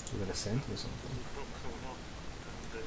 You're gonna send me something. Drop someone off, and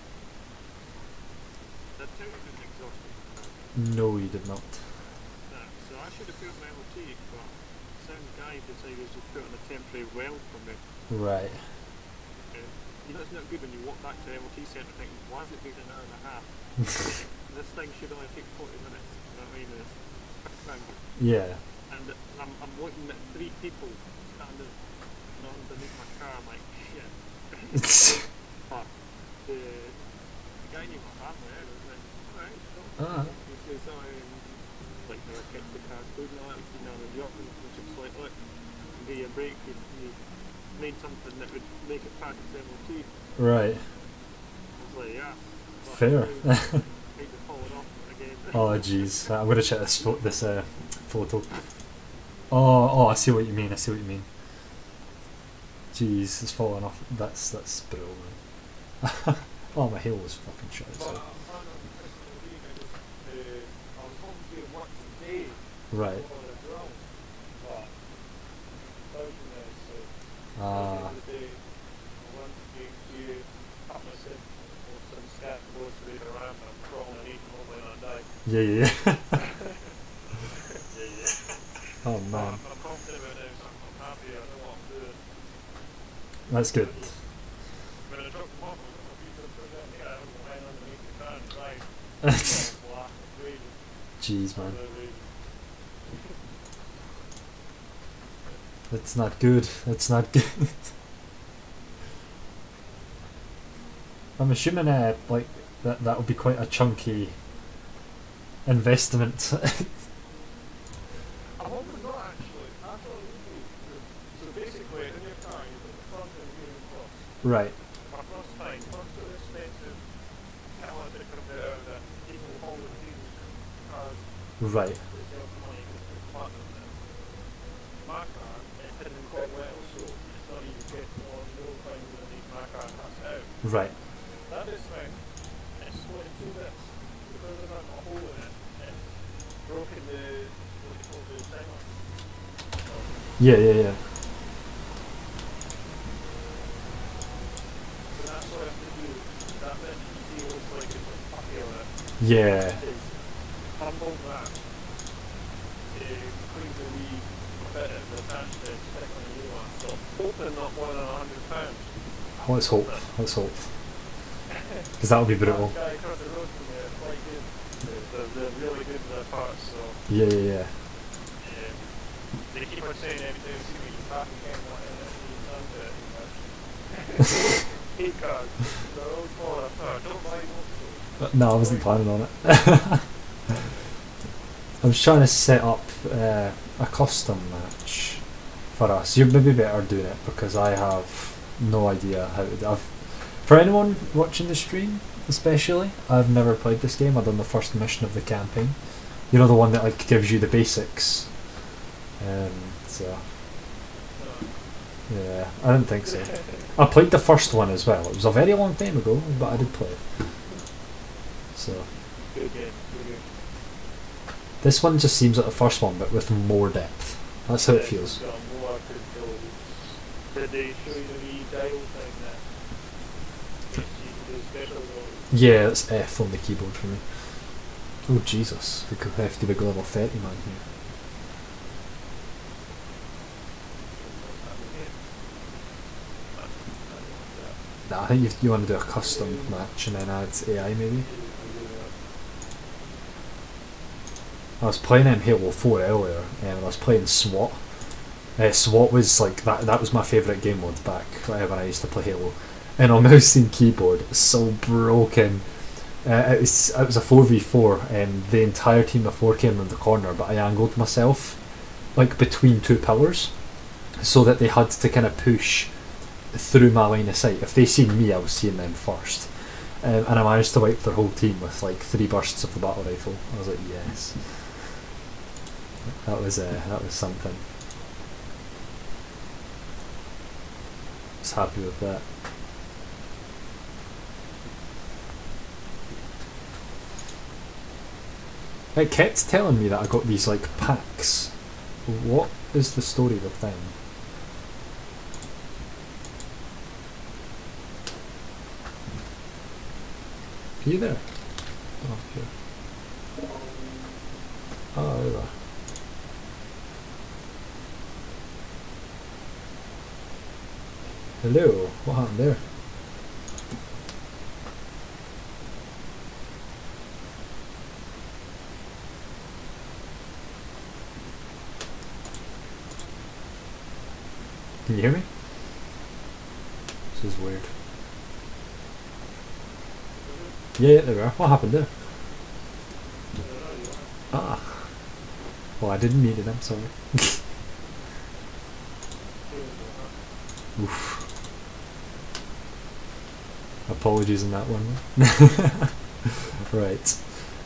did I tell you it was exhausting? No, you did not. So I should have put my MOT, but some guy decided to put on a temporary well for me. Right. You know, it's not good when you walk back to the MOT centre thinking, why has it been an hour and a half? This thing should only take 40 minutes. You know what I mean? It's thing. Yeah. And I'm looking at 3 people standing underneath my car. I'm like, shit. But the guy knew my family. I was like, alright, so. He says, like, no, I kept the car good and all that. You know, the office was just like, look, give you a break. You made something that would make it past the MOT. Right. I was like, yeah. But Fair. need to follow it up again. Oh jeez, I'm gonna check this photo. Oh, I see what you mean. I see what you mean. Jeez, it's falling off. That's brutal, man. Oh, my hair was fucking shit. So. Right. Ah. Yeah, yeah, yeah. Oh man. That's good. Jeez, man. That's not good. That's not good. I'm assuming like that would be quite a chunky investment. I hope not actually. I thought it would be. So basically, in your car, you put the front and rear in first. Right. My first time, first to the expensive catalytic converter that people hold in people's cars. Right. My car, it's hidden quite well, so it's not even getting on no things underneath my car, and that's out. Right. That is thing, it's split in 2 bits. Because there's not a hole in it, it's broken the, what do you call the timer? Yeah, yeah, yeah. So that's what I have to do. That bit you see looks like it's a puppy on it. Yeah. Humble that. Clean the wee bit of the attached to stick on a new one. So hoping not more than £100. Let's hope. Let's hope. Because that would be brutal. Guy across the road from me, it's quite good. They're really good with their parts, so. Yeah, yeah, yeah. They keep on saying every time you see me back again, what you've done to it. Hate cars. They're all falling apart. Don't buy those. No, I wasn't planning on it. I was trying to set up a custom match for us. You're maybe better doing it because I have no idea how to do it. For anyone watching the stream, especially, I've never played this game. I've done the first mission of the campaign. You know, the one that like gives you the basics. So yeah, I didn't think so. I played the first one as well. It was a very long time ago, but I did play it. So Good game. Good game. this one just seems like the first one, but with more depth. That's how it feels. Got more capabilities. Did they show you the dial thing that makes you do special abilities? Yeah, it's F on the keyboard for me. Oh Jesus, we could have to be level 30 man here. Nah, I think you want to do a custom match and then add AI maybe. I was playing Halo 4 earlier and I was playing SWAT. SWAT was like, that was my favourite game mode back when I used to play Halo. And on mouse and keyboard, it's so broken. It was a 4v4 and the entire team of 4 came in the corner, but I angled myself like between 2 pillars so that they had to kind of push through my line of sight. If they seen me, I was seeing them first. And I managed to wipe their whole team with like 3 bursts of the battle rifle. I was like, yes. That was something. I was happy with that. It kept telling me that I got these like packs. What is the story with them? Are you there? Oh, here. Oh, there you are. Hello, what happened there? Can you hear me? This is weird. Yeah, there we are. What happened there? Ah. Well, I didn't need it, I'm sorry. Oof. Apologies on that one. Right.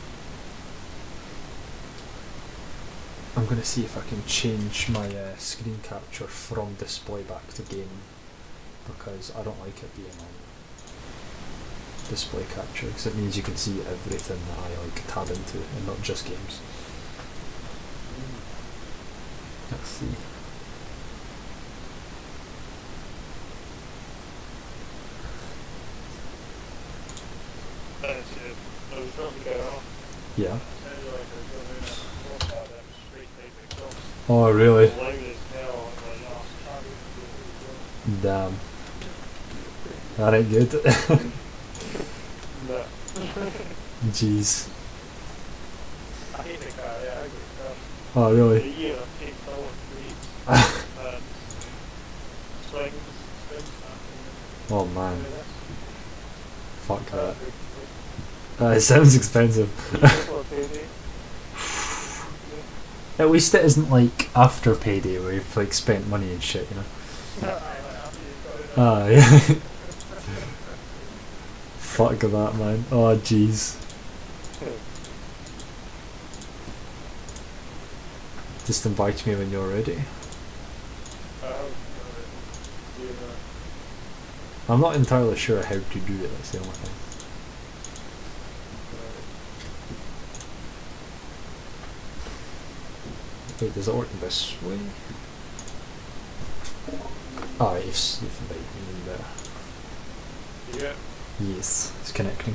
I'm going to see if I can change my screen capture from display back to gaming, because I don't like it being on display capture, because it means you can see everything that I like tab into and not just games. Let's see. Yeah. Oh really? Damn. That ain't good. Jeez. Oh really? Oh man. Fuck that. It sounds expensive. At least it isn't like after payday where you've like spent money and shit, you know. Ah yeah. Fuck that man. Oh jeez. Just invite me when you're ready. I'm not entirely sure how to do it, that's the only thing. Wait, does it work this way? Oh, you've invited me in there. Yeah. Yes, it's connecting.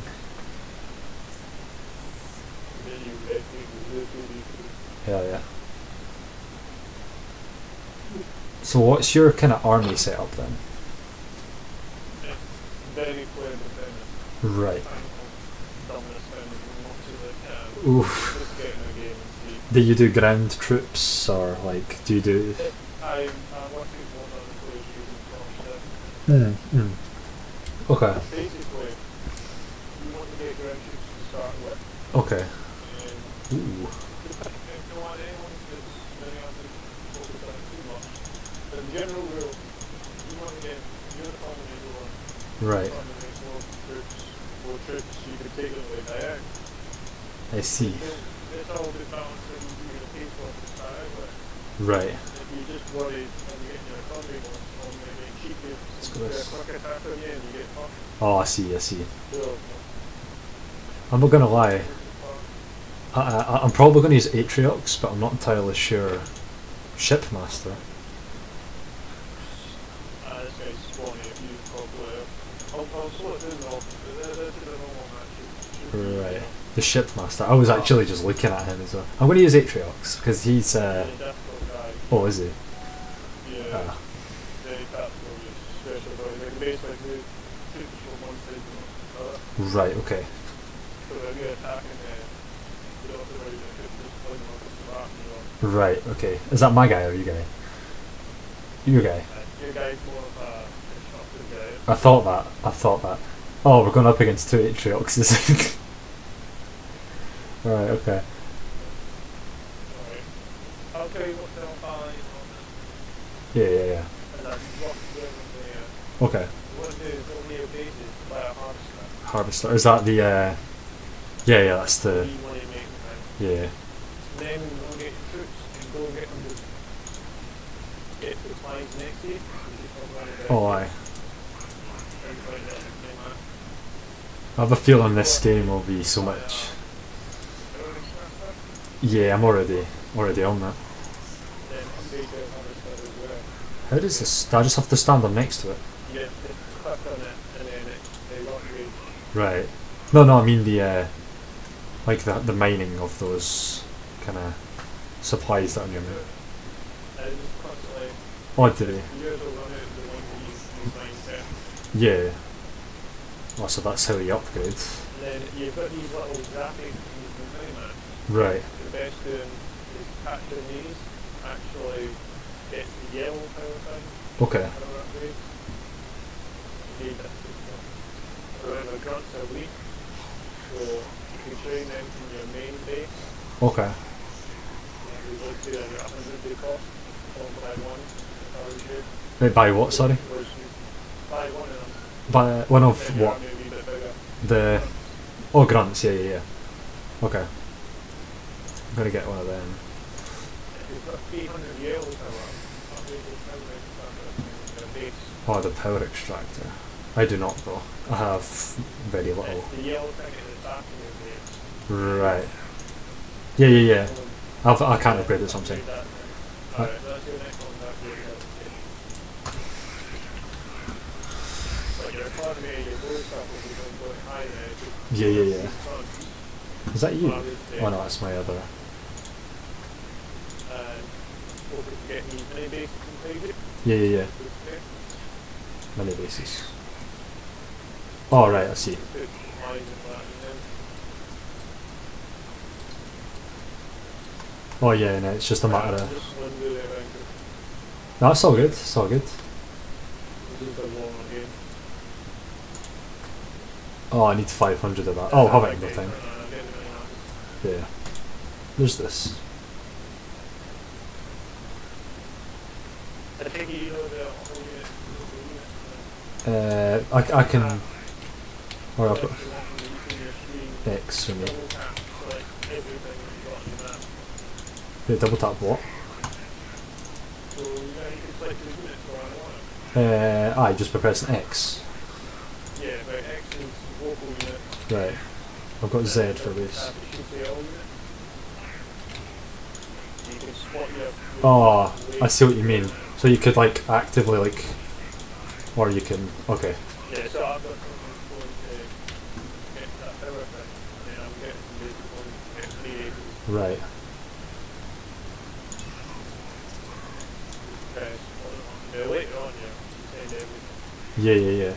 Yeah. So what's your kind of army setup then? Right. Oof. Do you do ground troops or like do you do? Okay. Basically, you want to get ground troops to start with. Okay. Ooh. You don't want anyone to focus on it too much. But in general rule, you want to get uniform and everyone. Right. More troops, you can take them away by out. I see. It's all the balancing you're going to pay for to start out with. Right. If you just worry on getting your economy on maybe cheap Let's go do a this. quick attack on you and you get fucked. Oh, I see. So, I'm not gonna lie. I'm probably gonna use Atriox, but I'm not entirely sure. Shipmaster. this guy's spawning if you probably. I'll slow it down though. This is a normal match. Right. The Shipmaster. I was actually just looking at him as well. I'm gonna use Atriox because he's. Very difficult guy. Oh, is he? Yeah. Very tactical, special ability. They can basically move troops from one side to another. Right. Okay. So when you're attacking, you don't have to worry about it, just putting them up the map, you know. Right. Okay. Is that my guy or you guy? Your guy. Your guy's more of a constructive guy. I thought that. Oh, we're going up against two Atrioxes. Right. Okay. Alright. I'll tell you what's down by Yeah. and then what to do with Okay. what to do is go near bases to buy a harvester. Harvester. Is that the? Yeah. That's the. You want to make them. Yeah. Then go get your troops and go get them to get to the flags next to you. Oh, aye. I have a feeling this game will be so much. Yeah, I'm already on that. How does this? Do I just have to stand on next to it? Yeah, click on it and then they lock you in. Right. No, I mean the like the mining of those kind of supplies that are in them. It's constantly. Oh, did they? Years will run out of the ones that you find set. Yeah. Oh, so that's how you upgrade. And then you've got these little graphics you can time at. Right. The best doing is capturing these actually gets the yellow power thing. Okay. Power upgrade. You need that. However, grunts are weak, so you can train them from your main base. Okay. We go to a 100 day cost, one by one, if I was you. Wait, by what? Sorry. Was buy one of them. By one of Then your what? army will be a bit bigger. The oh grunts. Yeah. Okay. I'm gonna get one of them. If you've got 300 yellow power, upgrade your power extractor to base. Oh, the power extractor. I do not though. I have very little. It's the yellow thing at the back of your base. Right. Yeah. I can't upgrade it something. Alright, that's your next one. That's your like your economy, your blue stuff will be going high now. Yeah. Is that you? Well, Oh no, that's my other. And hope we can get these mini bases inside it. Yeah. Many bases. Oh right, I see. Put mines and that in them. Oh yeah, no, it's just a matter of. Just one really around it. No, it's all good. It's all good. This is a long game. Oh, I need 500 of that. Oh, have it in no time. Yeah. Yeah. There's this. I think you know the whole unit. I can. Or I've got X for me. Wait, double tap what? Aye, just by pressing X. Yeah, but X is local unit. Right. I've got Z for this. You can spot your Oh, I see what you mean. So you could like actively like, or you can. Okay. yeah, so I've got someone going to get that power thing, and then I'm getting the going to get 3 acres. Right. Later on, yeah, you send everything. Yeah.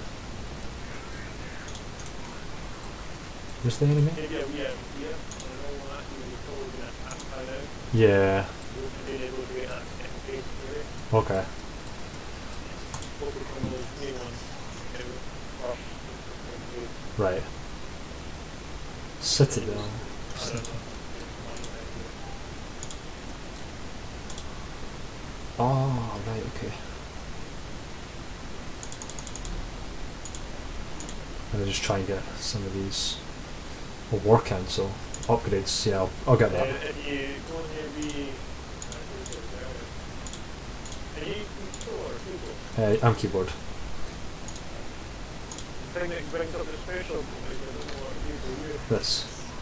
Where's the enemy? Maybe a wee idea, and all that, you're probably going to have to find out. Yeah. Being able to get that second base area. Okay. Focus on those main ones. Right. Citadel. Oh, right. Okay. I'm gonna just try and get some of these. Oh, war cancel upgrades. Yeah, I'll get that. If you go near the... Are you control or people? I'm keyboard. The thing that brings up the special is I don't know what people use. This.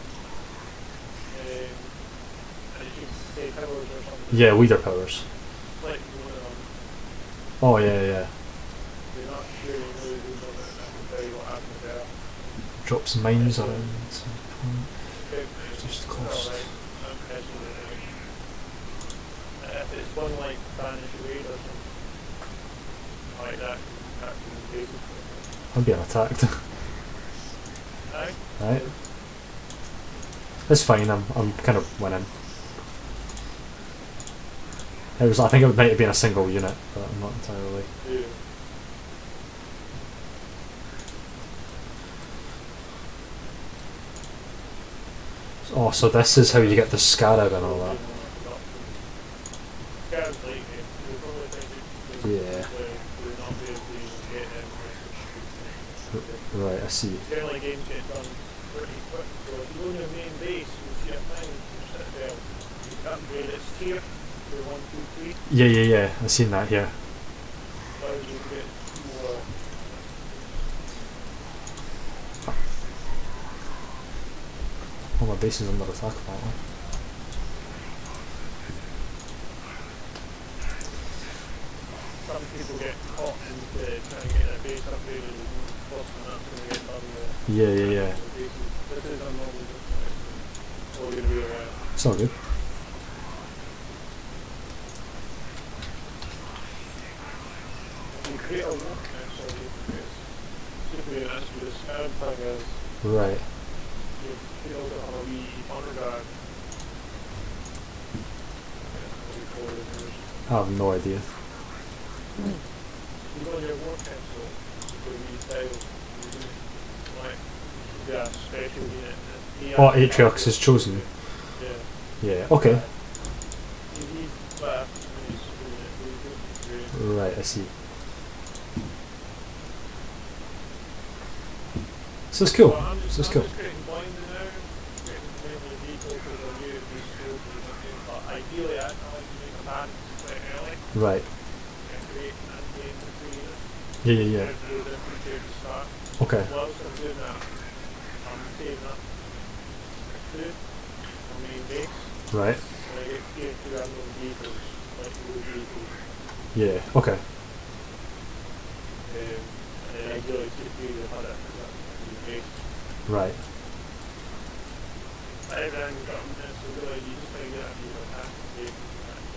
And you should say powers or something. Yeah, leader powers. Like one of them. Oh yeah. You're not sure you know who's on it, and I can tell you what happens there. Drops mines around. Okay. Just cost. Alright, I'm catching it anyway. If it's one like Spanish raid or something like that, captain bases. I'm being attacked. Aye? Right. It's fine. I'm kind of winning. It was. I think it might have been a single unit, but I'm not entirely. Yeah. Oh, so this is how you get the scarab and all that. Scarab's like it. You'll probably think it Yeah. will not be able to even get him. Right. I see. Generally games get done pretty quick, so if you go on your main base, you'll see a thing for Citadel. You can upgrade its tier to 1, 2, 3. Yeah. I've seen that here. Allows you to get more. Oh, my base is under attack apparently. Some people get caught into trying to get their base upgraded first one that's going to get done with. Yeah, yeah, yeah. This is a normal disconnect. It's all going to be a while. It's all good. You create a work council, you create super units, but the third thing is Right. you build it on a wee honor guard. I have no idea. You go on your work council, you go wee tiles, like, yeah, special unit. Oh, Atriox is chosen. Yeah. Yeah, okay. You need left, and you super unit, you go. Right, I see. So it's cool. Well, So it's cool. I'm just getting blinded now, getting mainly detail because I knew it'd be slow to do something, but ideally I'd like to make a band quite early Right. and create an end between it. Yeah, yeah, yeah. There's no different here to start. Okay. Whilst I'm doing that, I'm saving up food on main base, Right. and I get tier 2 random vehicles, like low vehicles, Yeah, okay. and then ideally tier 3 the hunter, because that's my main base. Right. Everything's got a minute, so really you just gotta get a few attack vehicles and that,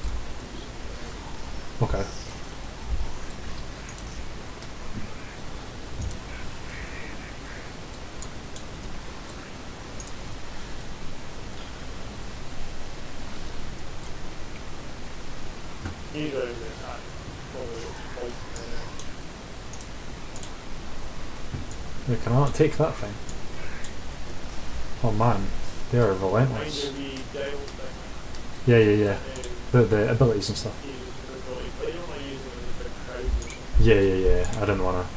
so Okay. usually the attack probably looks quite Yeah, can I not take that thing? Oh man, they are mind relentless. you the dial thing, Yeah, yeah, yeah. and The abilities and stuff. uses the ability, but you don't want to use them in the big crowds or something. Yeah, yeah, yeah. I didn't wanna.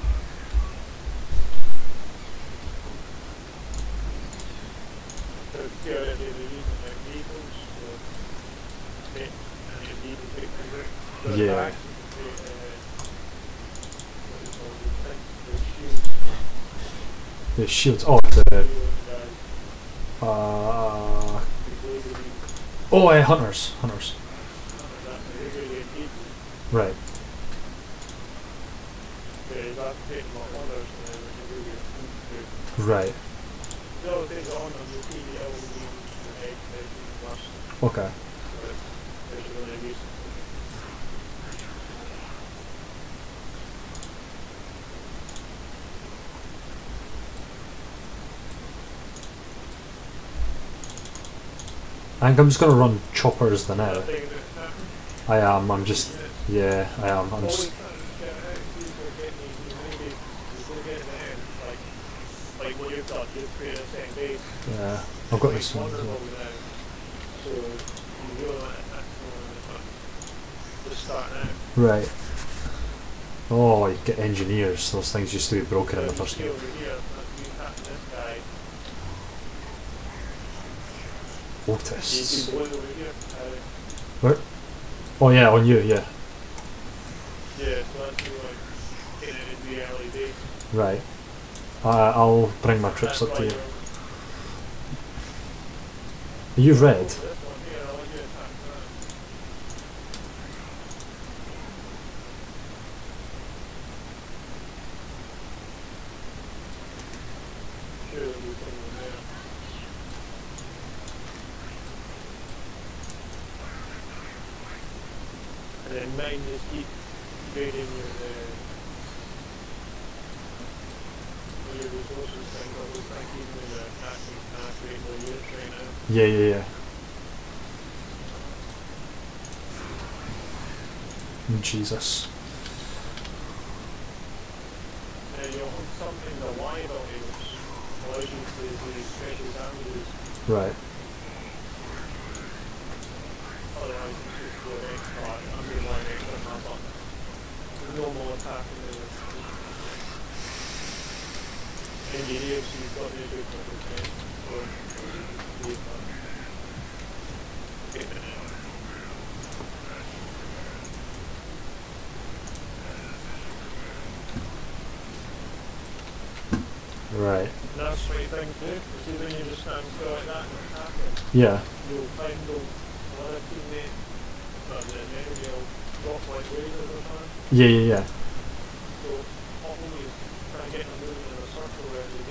So theoretically they're using like vehicles, so make any vehicle take over. But Yeah. attacks, you can create what do you call these things? The shields. The shields. Oh, the Shield guys. uh. The laser beams. Oh, hunters. Hunters. That's a really good people. Right. Whereas I've taken my honours and then we can really improve. Right. The other things on them, you'll see the LED and the egg being flashed, Okay. but there's really a use. I think I'm just gonna run choppers the now. That thing that I am. I'm just. Yeah, I am. I'm always just. trying to get out, see if we're getting these maybe we're getting the end, like what you've got, you've created a second base. Yeah. I've got this one. Vulnerable now. So you really want to attack someone just starting out. Right. Oh, you get engineers. Those things used to be broken in the So first you see game. over here, that's you attacking this guy. You Otis. see the one over here. Where? Oh yeah, on you. Yeah. Yeah, so that's you like getting it into the early days. Right. I'll bring my troops That's up to why you. you're Are you red? this one here, I'll let you attack that. Sure, there'll be someone there. And then mine just keep grading your resources thing, but we're trying to keep them in the attacking attack rate where units right now. Yeah, yeah, yeah. Jesus. You'll have something the Y ability which allows you to do special damages. Right. Otherwise it's just go X card, underline X on my button. Normal attack and then engineers you've got to do something or Right. And that's the right thing to do. See when you just stand still like that and attacking, Yeah. you'll find another teammate but the enemy will drop like waves over time. Yeah, yeah, yeah. So always try and get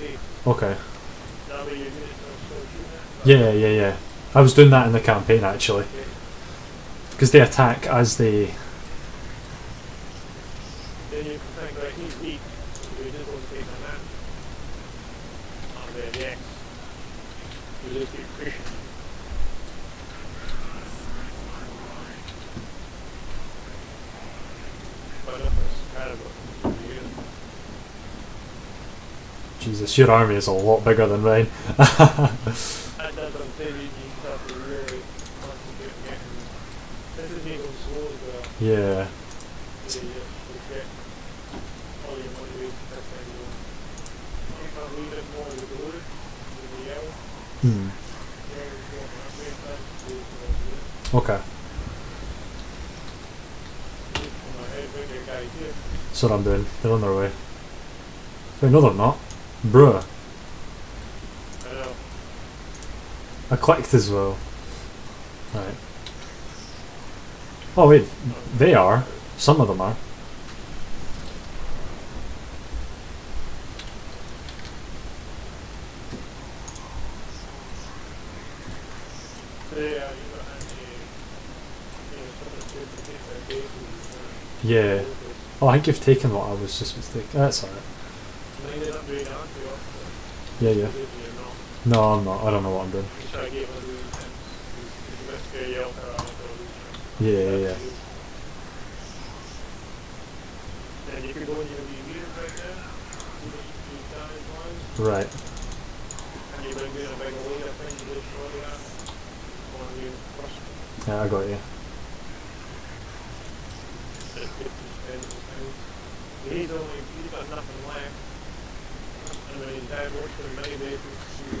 day. Okay. That way your units are still shooting it. Yeah. I was doing that in the campaign actually, Okay. because they attack as they. Then you can think, right, he's weak, so we just don't take him out. And then, yes, you just keep pushing. But if it's terrible, you Jesus, your army is a lot bigger than mine. and as I'm saying, you have to really concentrate on getting. This is me going slow as well. Yeah. So you get all your motivation to this thing going. I think I'll leave it more with the blue than the yellow. Hmm. Yellow's going that way, that's blue for the blue. Okay. On my head, bring your guys here. That's what I'm doing. They're on their way. Wait, no, they're not. Bruh. I know. I clicked as well. Right. Oh wait, they are. Some of them are. Yeah. Oh, I think you've taken what I was just mistaken. That's alright. Yeah. No, I'm not. I don't know what I'm doing. Yeah. And you could go into your leader right there, Right. and you bring in a big leader thing to destroy that on you first. Yeah, I got you. He's got nothing left. And when he's dead, works for many bases.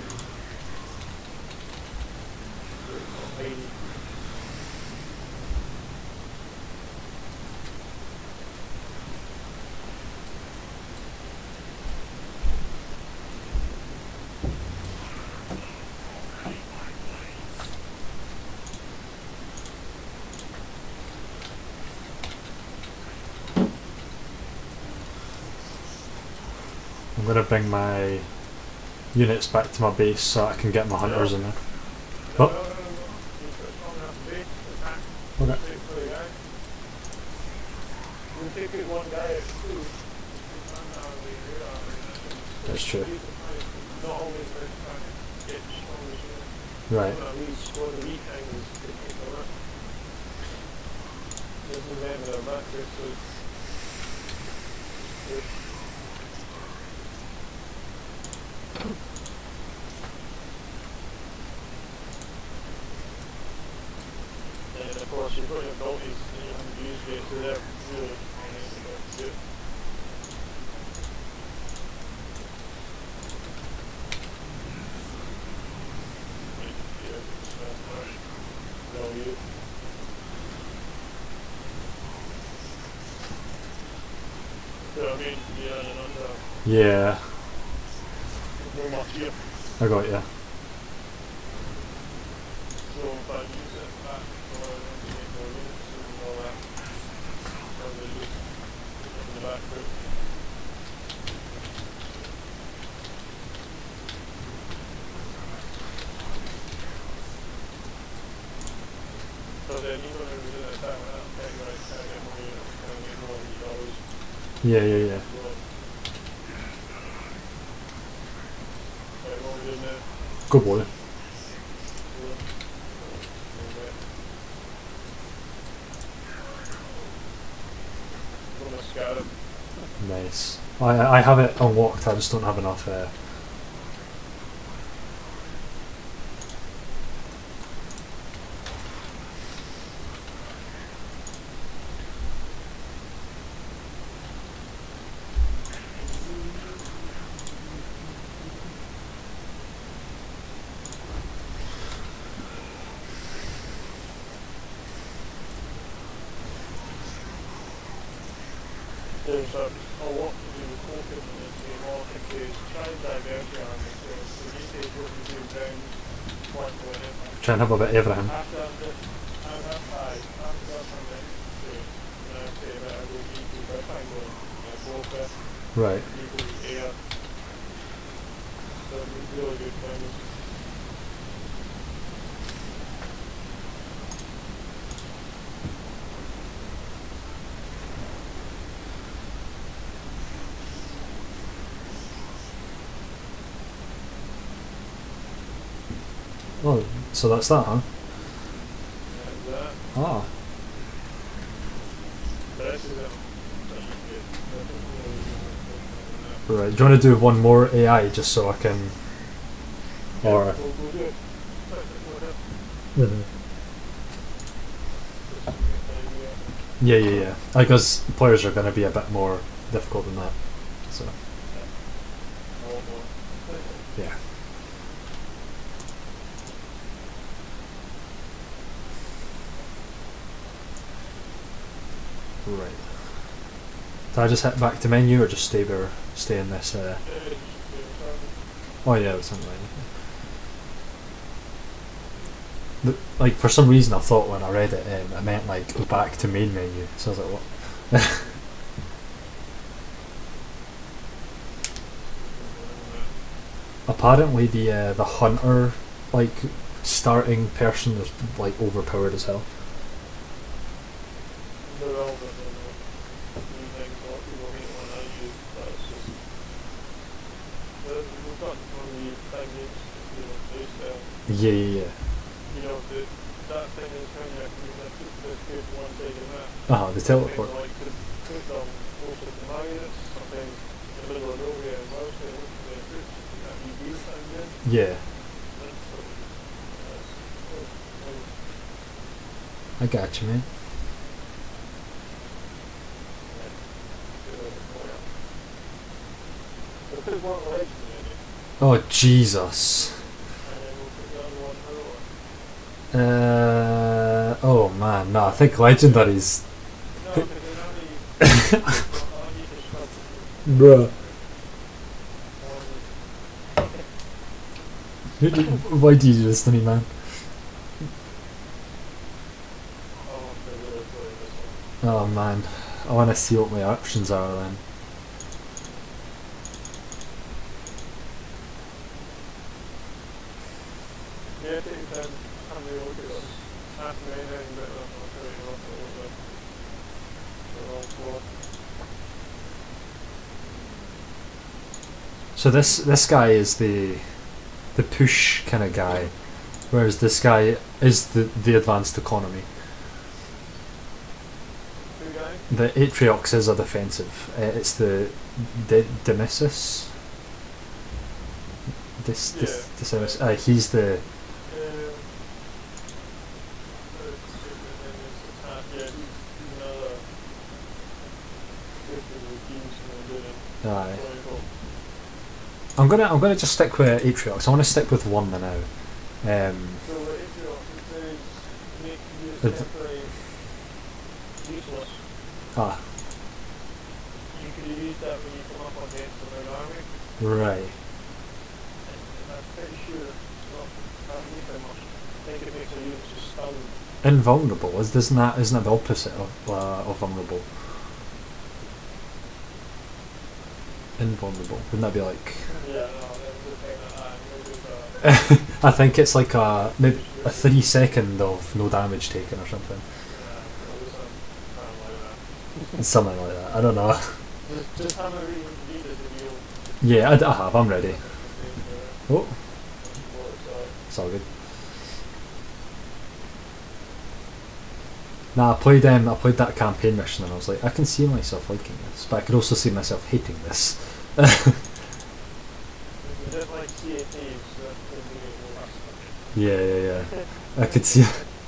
I'm gonna bring my units back to my base so I can get my hunters in there. Oh. Okay. That's true. Right. And of course, you've got your abilities and you haven't used it, so they're really tiny. Yeah. I got you. So if I use it back for more units and all that, probably just in the back route. So then even if we do that time, I'll take right time and more units and get more dollars. Yeah. Right, what we do now? Good boy. Nice. I have it unlocked, I just don't have enough There's a lot to do with focus in this game. All I can say is try and divert your army. So when you say what you do down, point to an impact. try and have a bit of everything. After this, I'm at 5. After that, I'm at 2. And I say that I go easy, but if I'm going focus, Right. you go air. some really good friends. Oh, so that's that, huh? And that, Ah, the rest of them, such a good. right. Do you want to do one more AI just so I can. Or. We'll do it. Mhm. Yeah, yeah, yeah. I guess players are going to be a bit more difficult than that. So, yeah. Right. Do I just hit back to menu or just stay in this? Oh yeah, it's something like for some reason I thought when I read it, it meant like go back to main menu. So I was like, what? Apparently the hunter like starting person is like overpowered as hell. Yeah, yeah, yeah. You know, that thing is kind of good one thing in that. The teleport. Like to put them closer to magnets, sometimes in the middle of nowhere and mostly looking for their fruits, that you do find in. Yeah, I got you, man. We'll put one legend in it, Oh Jesus. and then we'll put the other one lower. Oh man, no, I think legendaries. No, because then I'll need to shove Bruh. one. Why do you do this to me, man? Oh, they're really playing this one. Oh man, I want to see what my options are then. Yeah, take your time. Have a look at them. Ask me anything, but I'll show you off a little bit. They're all four. So this guy is the push kind of guy, whereas this guy is the advanced economy. Two guys? The Atriox is a defensive. It's the Demesis. He's the. Aye. I'm gonna just stick with Atriox. I want to stick with one now. Ah, You could use that when you come up against an army, right. and I'm pretty sure it's not happening very much. I think it makes a unit just stunned. Invulnerable isn't that the opposite of vulnerable? Invulnerable. Wouldn't that be like? Yeah, no, that's the thing that I'm going to I think it's like maybe a 3 second of no damage taken or something. Something like that. I don't know. Just have a read it and you'll... Yeah, I have. I'm ready. Oh, it's all good. Nah, I played that campaign mission and I was like, I can see myself liking this, but I could also see myself hating this. Yeah. I could see.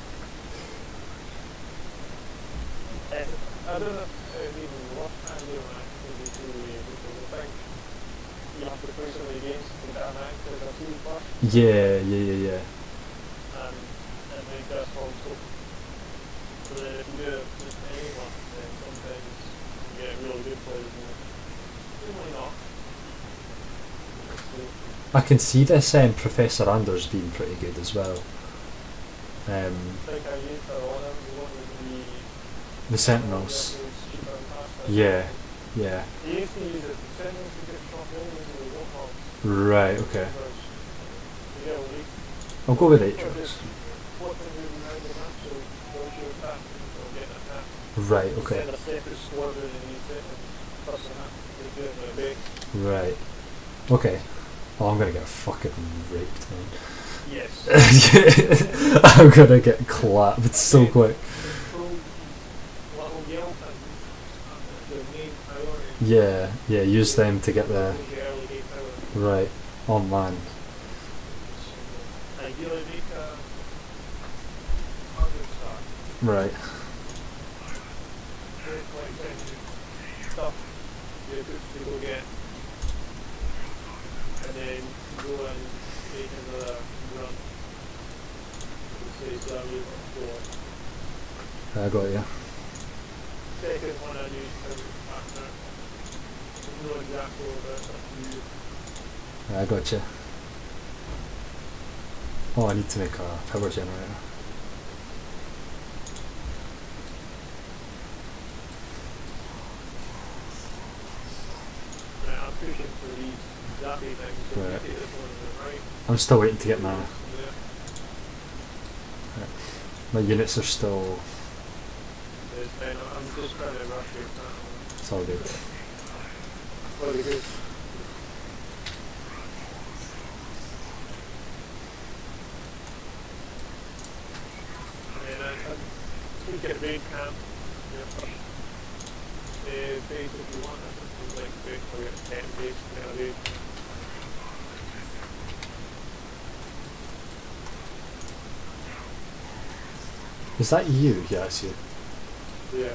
I don't know if even what I'm doing actually because I think you have to play some of the games to get an active as a team first. Yeah. And make that also. So that if you do it just anyone, then sometimes you get really good players and usually not. I can see this Professor Anders being pretty good as well. I think I used that on him, the one with The Sentinels. Yeah. He used to use it, the Sentinels to get shot only into the Warhawks. Right, okay. Because you get a week. I'll go with Or Atriox. just flipping moving around the map, so once you're attacking, you'll get attacked. Right, okay. Send a separate squadron and you set a person up. They do it in a base. Right. Okay. Oh, I'm gonna get fucking raped, man. Yes. I'm gonna get clapped so quick. Control little yell things, the main priority. Yeah, yeah, use them to get the... Use the early game power. Right. Oh man. Ideally make a 100 star. Right. Like sending stuff you to go get. And then go and make another run. Say Xavier or I got you. second one I used to partner. There's no exactly what that's up to you. I got you. Oh, I need to make a power generator. Right, I'm pushing for these zappy things, so Right. we take this one right. I'm still waiting to get my... Yeah. My units are still... It's fine, I'm just trying to rush it. It's all good. Very good. And then I think at raid camp, base if you want, I think like base, we'll get a 10 base, get a raid. Is that you? Yeah, it's you. Yeah.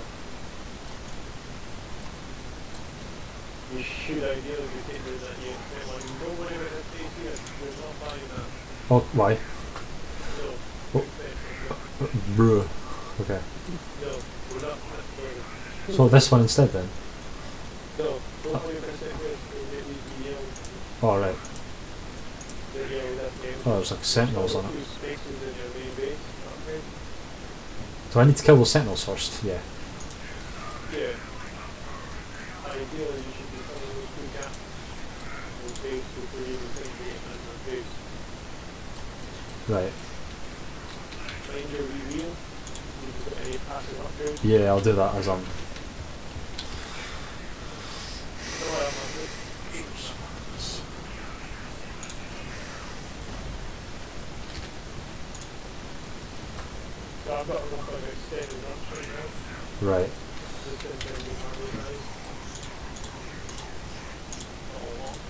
You should ideally be taking that unit. Like, don't worry about this base here, we're not buying that. Oh, why? No. Oh. Bruh. Okay. No, we're not buying. So this one instead then? No, don't worry about this, we'll get these yellow. Oh, right. The yellow, that's the Oh, there's like sentinels on it. Two spaces in your main base. Okay. Do I need to kill those sentinels first? Yeah. Yeah. Ideally, you should be filling those two gaps in base before you even think of it in base. Right. Mind your wheel. You can put any passive upgrades. Yeah, I'll do that as I'm... No, I'm not good. So I've got a rough of extended runs right now. Right. Just in terms of army guys. Not a lot.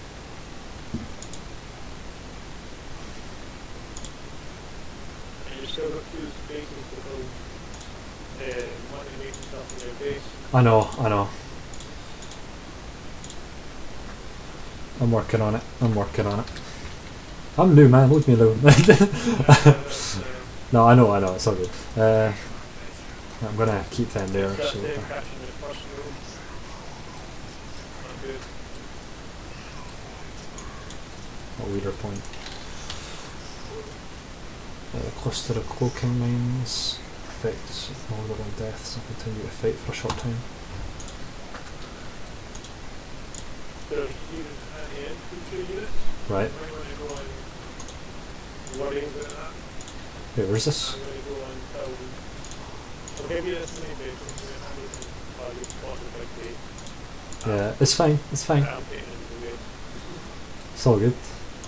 And you've still got two spaces to build money-making stuff in your base. I know, I know. I'm working on it. I'm working on it. I'm new, man. Leave me alone. No, I know. It's all good. I'm gonna keep them there. Start So, catching the first room. Not good. a leader point. Cluster of cloaking mines. Effects longer than deaths and continue to fight for a short time. There's units at the end, infantry units. Right. I'm going to go and worry about that. Wait, where's this? I'm going to go and tell them. I'll give you this main base and then I'm going to you spotted by base. Yeah, it's fine. It's fine. I'm taking it into the base. It's all good.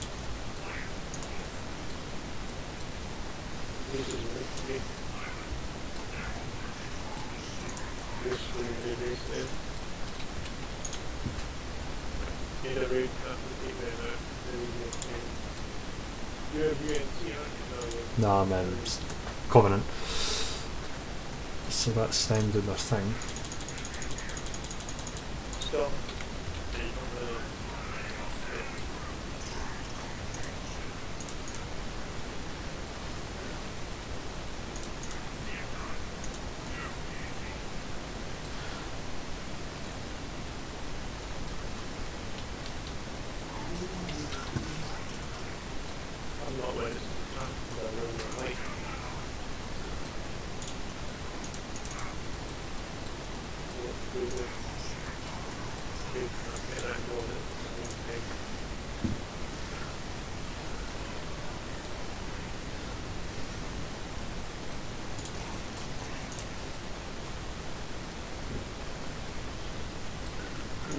This is me. This is the base there. Need a raid camp to take them out. You have UNC, aren't you? Nah, man. It's Covenant. So that's them doing their thing. Stop. I'm not letting this happen because I really don't like. Let's do this. Okay, I'm going in.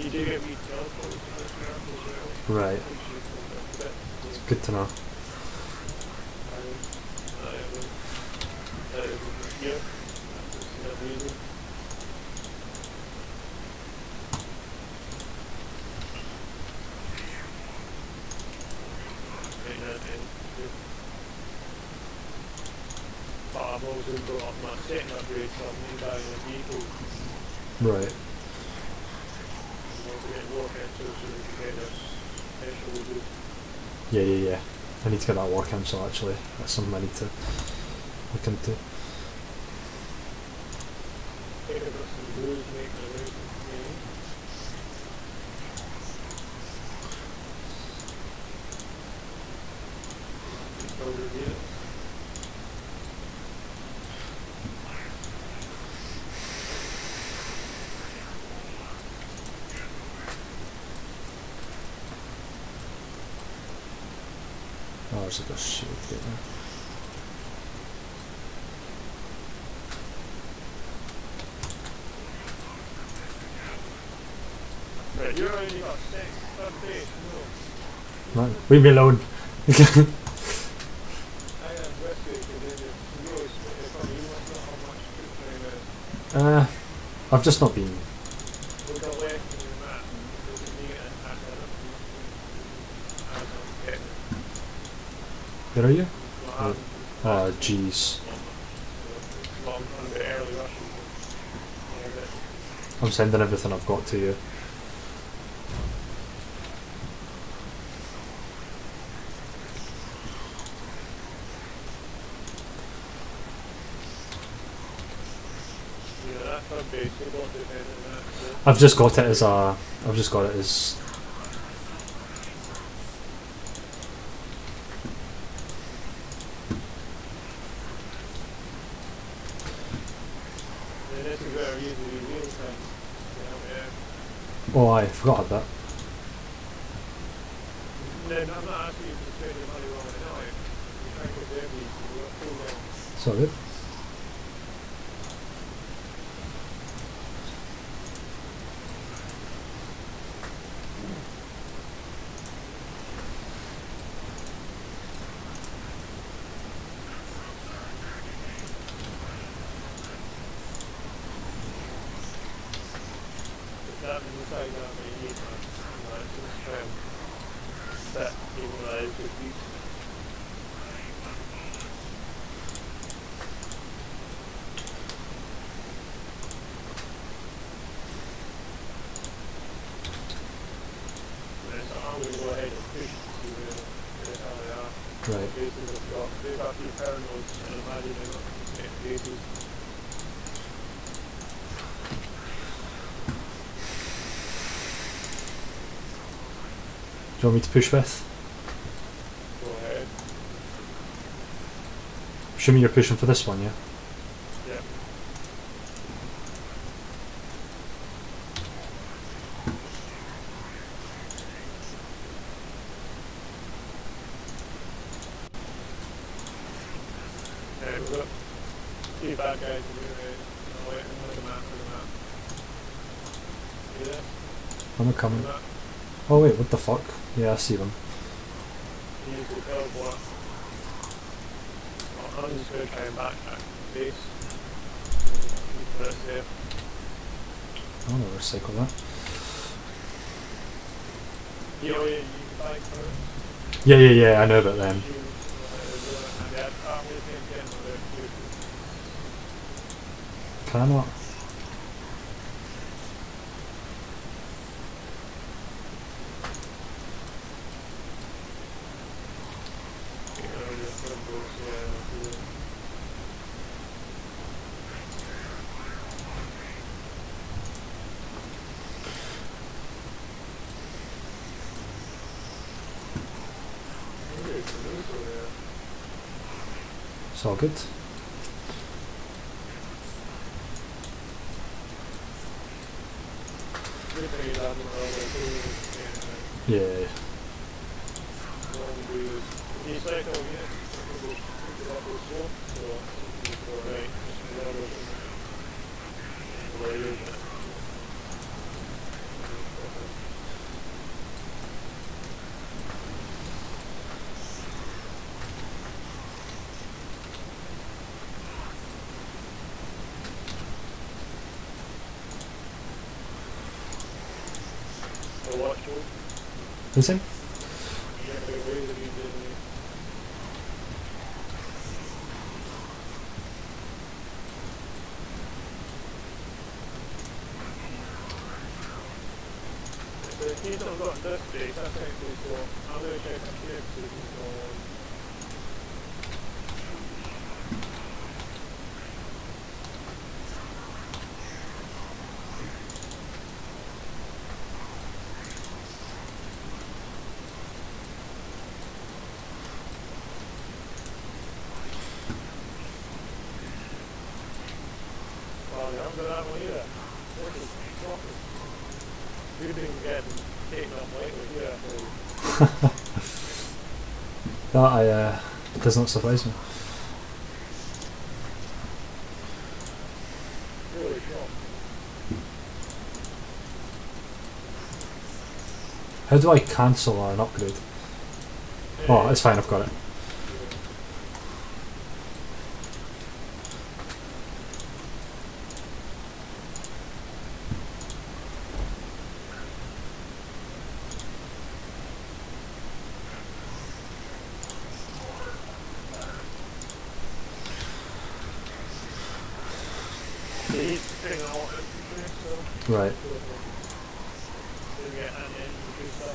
You do get wee teleports in this map as well. Right. Which you can look at it. It's good to know. Yeah. That's amazing. But I've also got up my second upgrade, so I'm now buying a vehicle. Right. I'm going to get walk into so we can get this special loot. Yeah. I need to get that war council actually. That's something I need to look into. I think I've got some blues making a loot. Still review it. Oh, there's like a shield right there. Right, you're only got 6 per base, no. Man, leave me alone. I am risky because you know it's funny, you must not have much food right now. I've just not been. We've got left in your map, because you need it as Where are you? a Oh, jeez. long run a bit early rushing. I'm sending everything I've got to you. Yeah, that's our base, we don't depend on that. So. I've just got it as a. I've just got it as. And this is where we usually real time. Oh, I forgot I had that. Then I'm not asking you to spend your money wrong now. You're trying to get there, you're full down. So good. That inside that may need that just try and set equalize your piece. So I'm going to go ahead and push to see where the hell they are. Right. Bases they've got a few power nodes and imagine they're not set bases. Do you want me to push with? Go ahead. Assuming you're pushing for this one, yeah? Yeah. We've got 2 bad guys in here. I'll wait and look at the map. See this? I'm coming. Map. Oh wait, what the fuck? Yeah, I see them. Use the teleport. I'm just going to try and backtrack the base. Keep it safe. I want to recycle that. You know, you can buy for it. Yeah, I know about them. Can I not? It's all good. Yeah. Who's him? He's not got this base, that's actually so I'm going to check up here to see if he's on. Well, I haven't got that one either. This is shocking. We've been getting taken up lately here. That does not surprise me. Really shocked. How do I cancel an upgrade? Oh, it's fine, I've got it. He's taking a lot of infantry, so Right. didn't get any infantry stuff.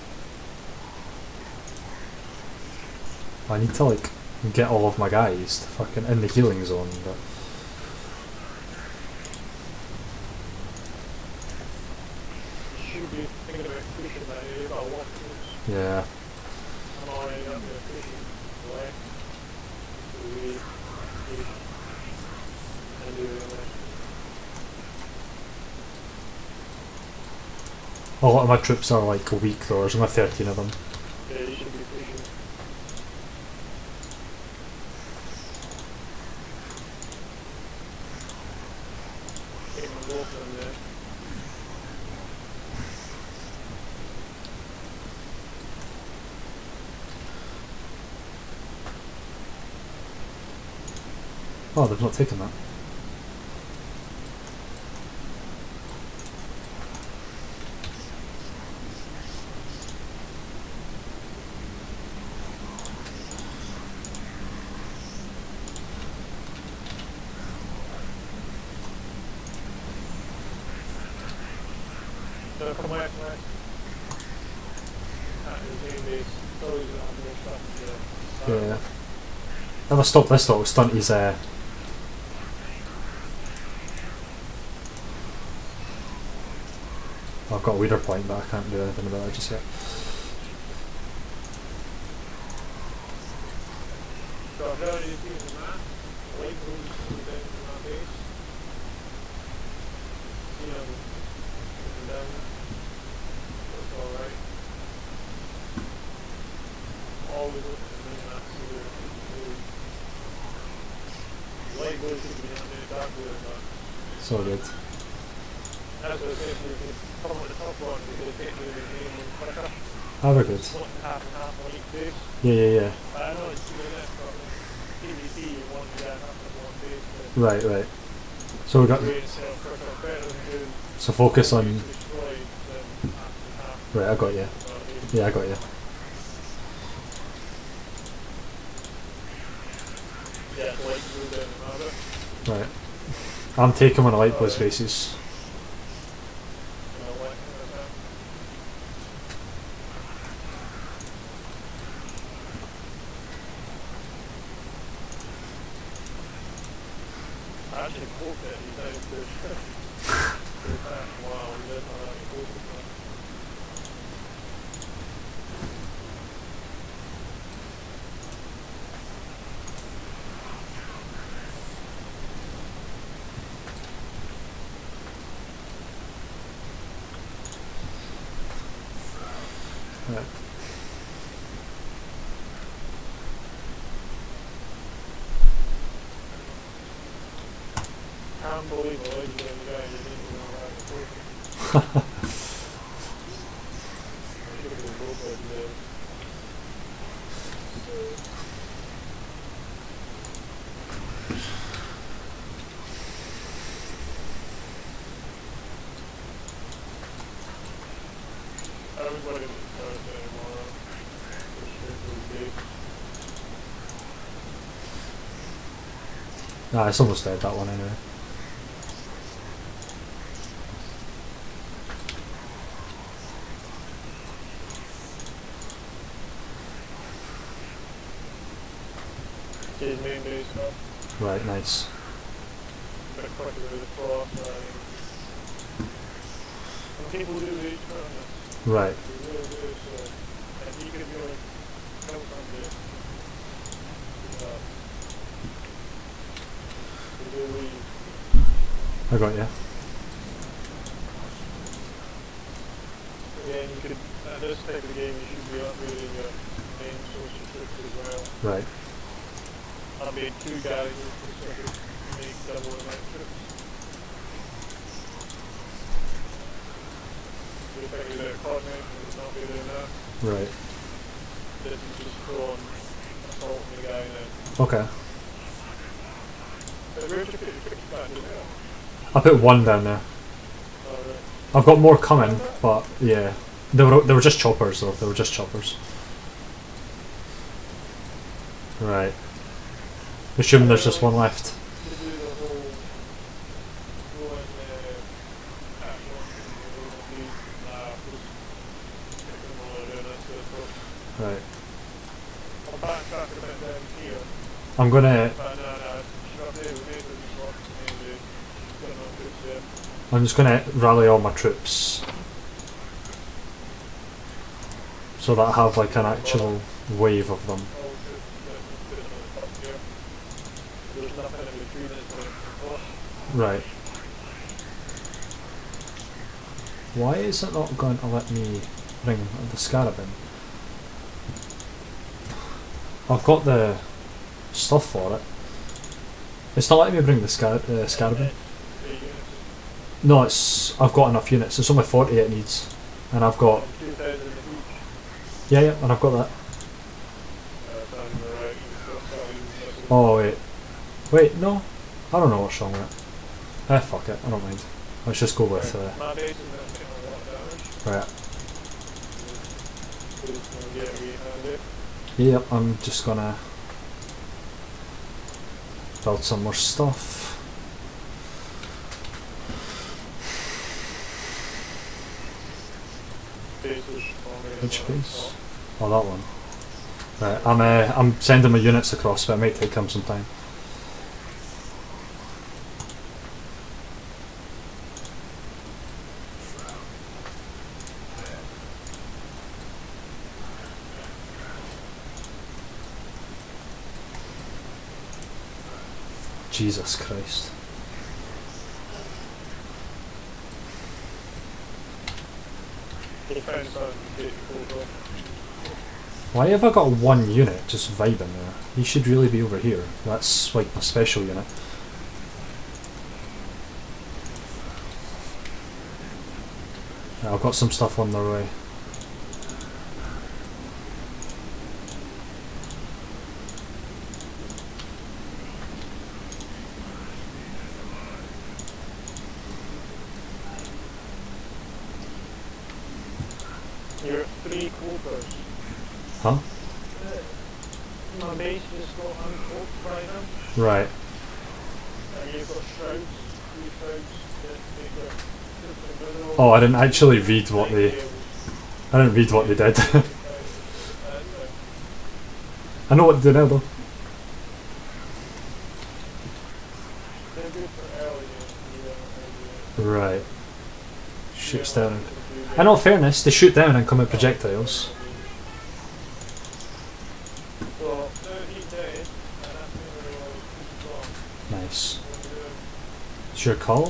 I need to like get all of my guys to fucking in the healing zone, but You should be thinking about pushing that. You've got a lot of troops. yeah. I'm already up there pushing left. So we and do it left. A lot of my troops are like weak though, there's only 13 of them. Yeah, you should be pushing. Taking them both in there. Oh, they've not taken that. So come left, left. That is main base. Still using that more stuff to Yeah. If I stop this though, it'll stunt his I've got a leader point, but I can't do anything about it just yet. So I've already seen the map. Light blue is coming down from that base. See them coming down. That's alright. Always looking at the map, see where it's moving. Light blue should be down there, dark blue is not. So good. That's what I said, we could come on the top one, we could take the name and quicker. Ah, we're good. Split half and half on each base. Yeah. But I know it's doing it, but PvP you want to get half of one base, but Right. So we got. doing itself quicker, better than doing So focus on. destroyed than half and half. Right, I got you. Yeah, I got you. Yeah, light blue down the map. Right. I'm taking on a light blues basis. I actually hope that he's out to attack. Wow, he doesn't have any hope of that. Right. Unbelievable, isn't it? The guy you didn't even know how to push. Should have been both of them. I was worried about Thursday anymore. Nah, it's almost dead, that one anyway. His main base now. Right, nice. Bit quicker with the cross. And people do reach around this. Right. They really do, so if you could really kill somebody, they do leave. I got you. Again, you could, at this type of the game, you should be upgrading your main source of troops as well. Right. I made 2 garages so I could make double amount of troops. You're thinking about coordination, it's not good enough. Right. This is just full on assaulting the guy now. Okay. But where'd you put your troops back in there? I put 1 down there. Alright. I've got more coming, but yeah. They were just choppers though, they were just choppers. Right. Assuming there's just 1 left. To do the whole going action taking them all doing that sort of stuff. Right. I'll backtrack a bit down here. I'm gonna But no, she's up there with me, but just walking maybe got enough troops there. I'm just gonna rally all my troops so that I have like an actual wave of them. All troops put them on the top here. There's nothing in between us but Right. Why is it not going to let me bring the scarab in? I've got the stuff for it. It's not letting me bring the scarab in. No, I've got enough units. It's only 40 it needs, and I've got 2,000 each. yeah, and I've got that. Oh wait, no, I don't know what's wrong with it. Fuck it, I don't mind. Let's just go with My base is not taking a lot of damage. right. So it's going to get rehanded. Yep, I'm just gonna build some more stuff. Which base? Oh, that one. Right, I'm sending my units across, but it might take them some time. Jesus Christ. Why have I got 1 unit just vibing there? He should really be over here. That's like my special unit. Right, I've got some stuff on their way. You're 3 quarters. Huh? My base is got uncloaked right now. Right. And you've got shrouds, 3 shrouds that make your troops invisible. Oh, I didn't actually read what they did. I know what to do now though. They're good for early. Right. Shoots down. In all fairness, they shoot down and come out projectiles. Well, 30 days, and that's going to Nice. It's your call?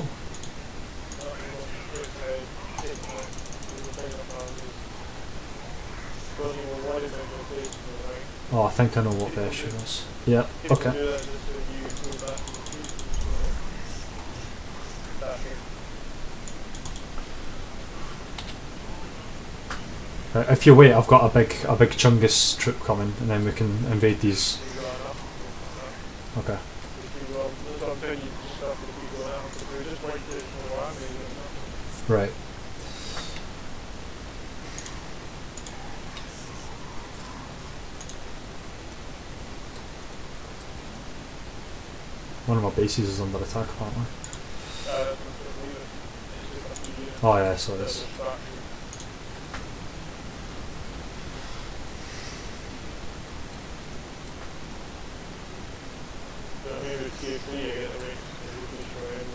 Oh, I think I know what the issue is. Yeah, okay. Right, if you wait, I've got a big Chungus troop coming, and then we can invade these. Okay. Right. One of my bases is under attack apparently. Uh, it's just a few Oh yeah, so it's. distraction. So maybe tier 3 again, I mean, maybe for him.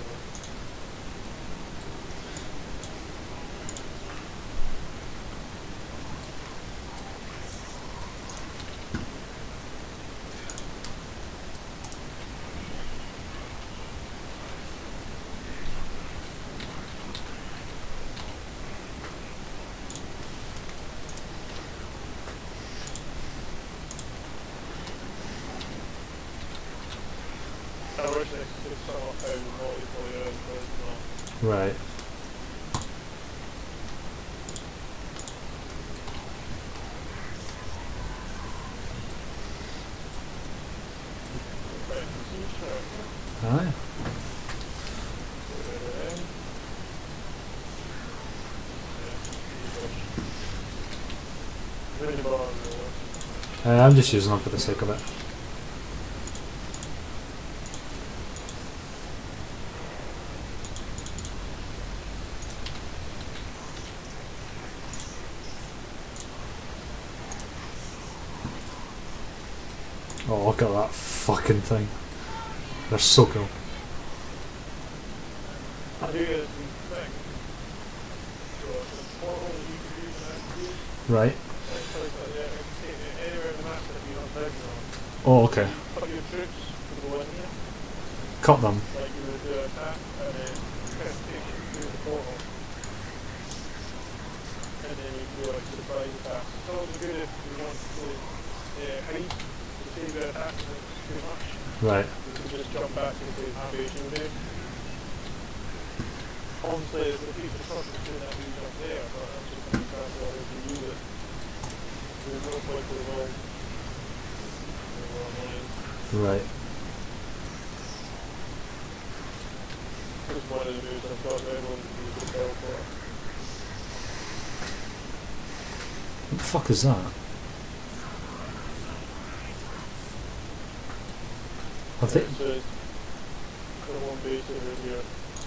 I wish they could sort of found multiplayer, but it's not. Right. Aye. I'm just using them for the sake of it. Oh, look at that fucking thing. They're so cool. Right. Oh, okay. Cut them. Right. You can just jump back into aviation mode. Obviously, there's a piece of structure to that view up there, but that's just an example of how you can use it. There's no point to the wrong line. Right. Just one of the moves I've got there, one to use the teleport. What the fuck is that? Have they? So it's the one base over here.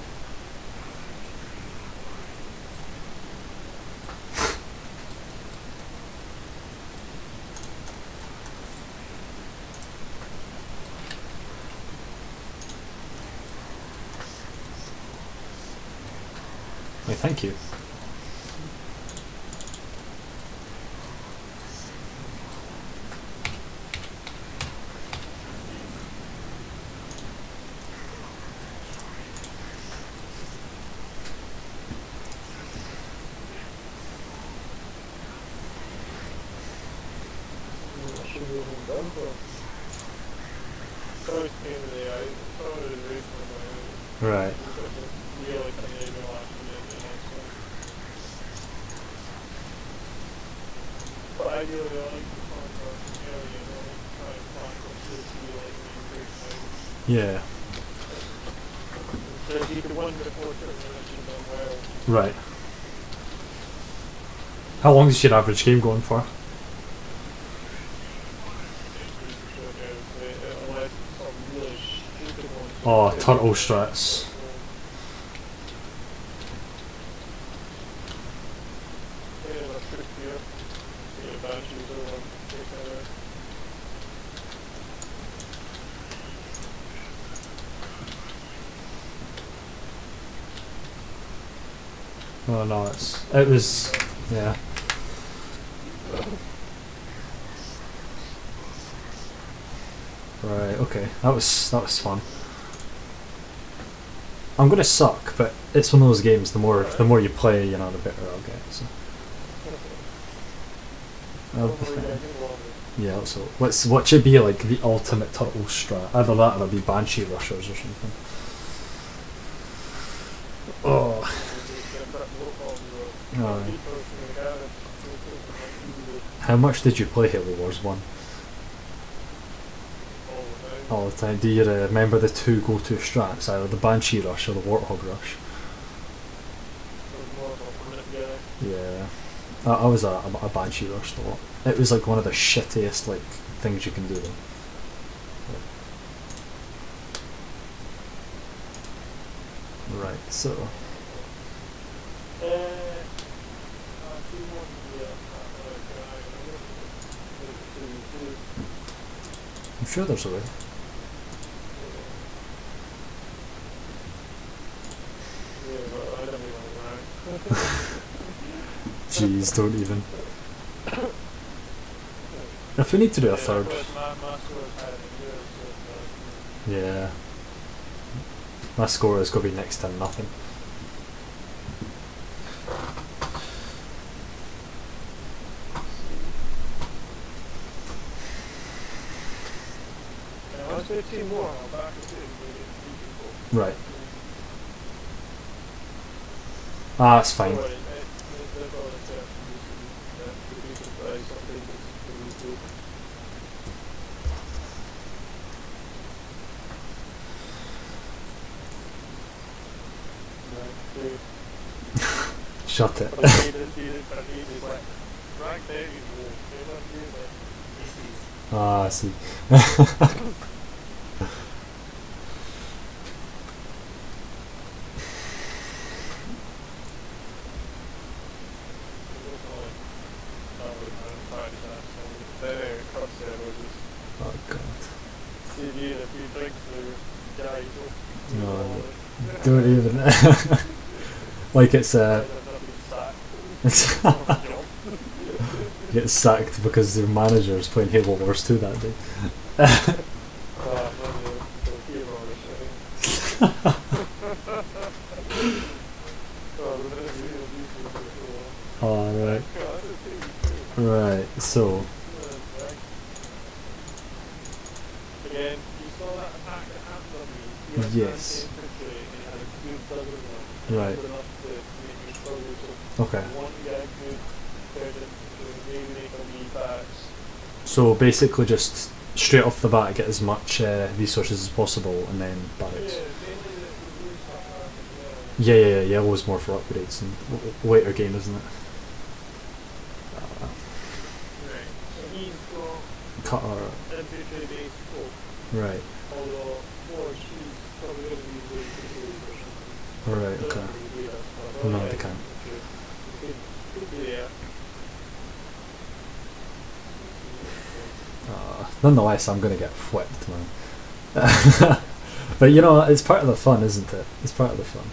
Wait, thank you. Right. But ideally, I like the contrast area, I like to try and find what should be like the increase. Yeah. So if you could win before termination done well. Right. How long is your average game going for? Oh, turtle strats. Oh no, it was, yeah. Right, okay, that was fun. I'm gonna suck, but it's one of those games. The more you play, you know, the better I'll get. So. Yeah. So what should be like the ultimate turtle strat? Either that or it'll be Banshee Rushers or something. Oh. Alright. How much did you play Halo Wars 1? All the time. Do you remember the two go-to strats, either the Banshee Rush or the Warthog Rush? Yeah, I was a Banshee Rush a lot. It was like one of the shittiest like things you can do though. Right, so I'm sure there's a way. Jeez, don't even. If we need to do a third. Yeah. My score is going to be next to nothing. Right. Ah, that's fine. Shut it. Ah, I see. Oh god. No, don't even. Like it's get sacked because their manager is playing Halo Wars 2 that day. Oh, right. Right, so. Yes. Right. Okay. So basically just straight off the bat get as much resources as possible and then barracks. Yeah, yellow's more for upgrades and later game, isn't it? Cutter. Right. Alright, okay. No, they can't. Nonetheless, I'm gonna get whipped, man. But you know, it's part of the fun, isn't it? It's part of the fun.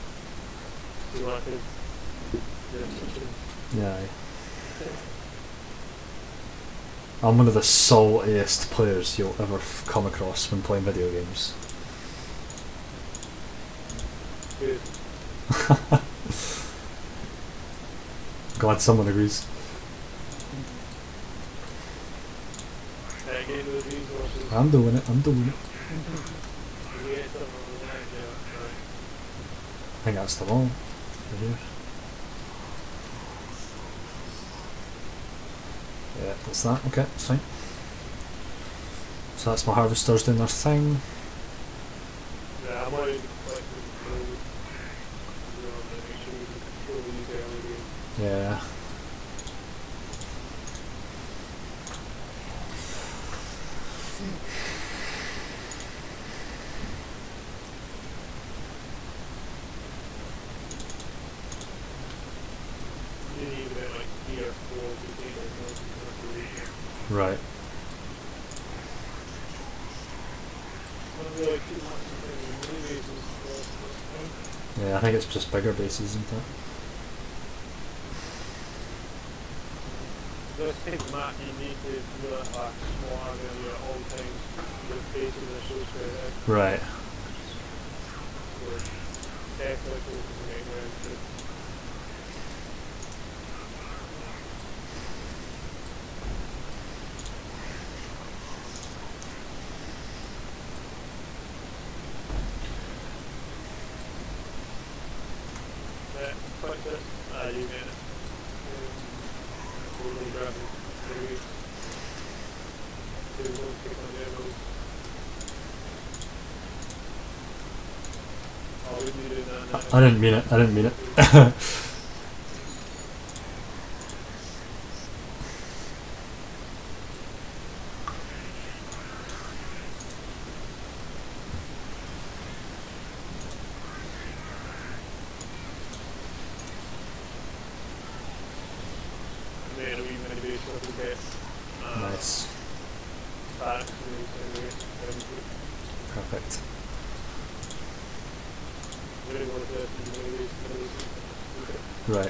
Yeah. I'm one of the saltiest players you'll ever come across when playing video games. Glad someone agrees. I'm doing it, I'm doing it. I think that's the wall. Right here. Yeah, that's that. Okay, that's fine. So that's my harvesters doing their thing. Yeah. Right. Yeah, I think it's just bigger bases, isn't it? This big map you need to do it like small area at all times with bases are so spread out. Right. Definitely focus on making around too. Quite it. You get it. We'll grab it. I didn't mean it, I didn't mean it. base so we get Nice. barracks and Perfect. really want to Right.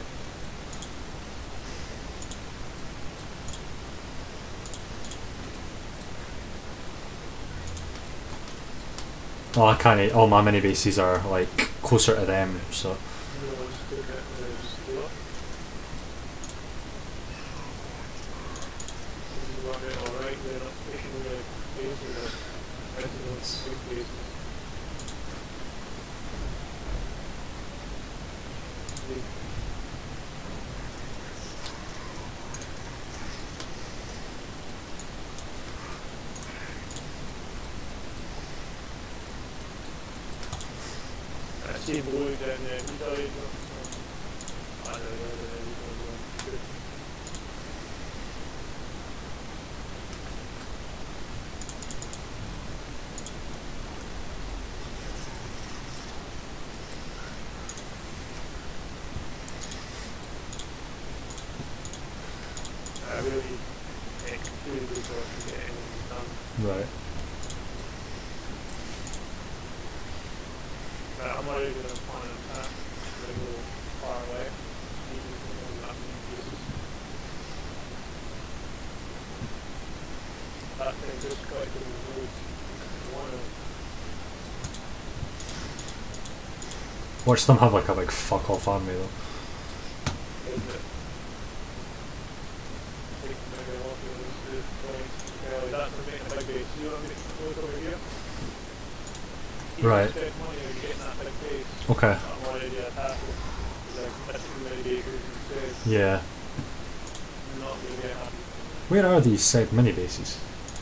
Oh, I can't. All my mini bases are like closer to them, so. I see blue down there. He died. I don't know. I really really good work to get anything done. Right. But I'm already going to plan an attack. I'm going to go far away. Even that many pieces. That thing just got to the road. Watch them have like a big fuck off army though. Isn't it? That's the main big base. You want me to look over here? Right. Okay. I'm already attacking. Like, that's too many bases instead. Yeah. I'm not going to get happy. Where are these said mini bases?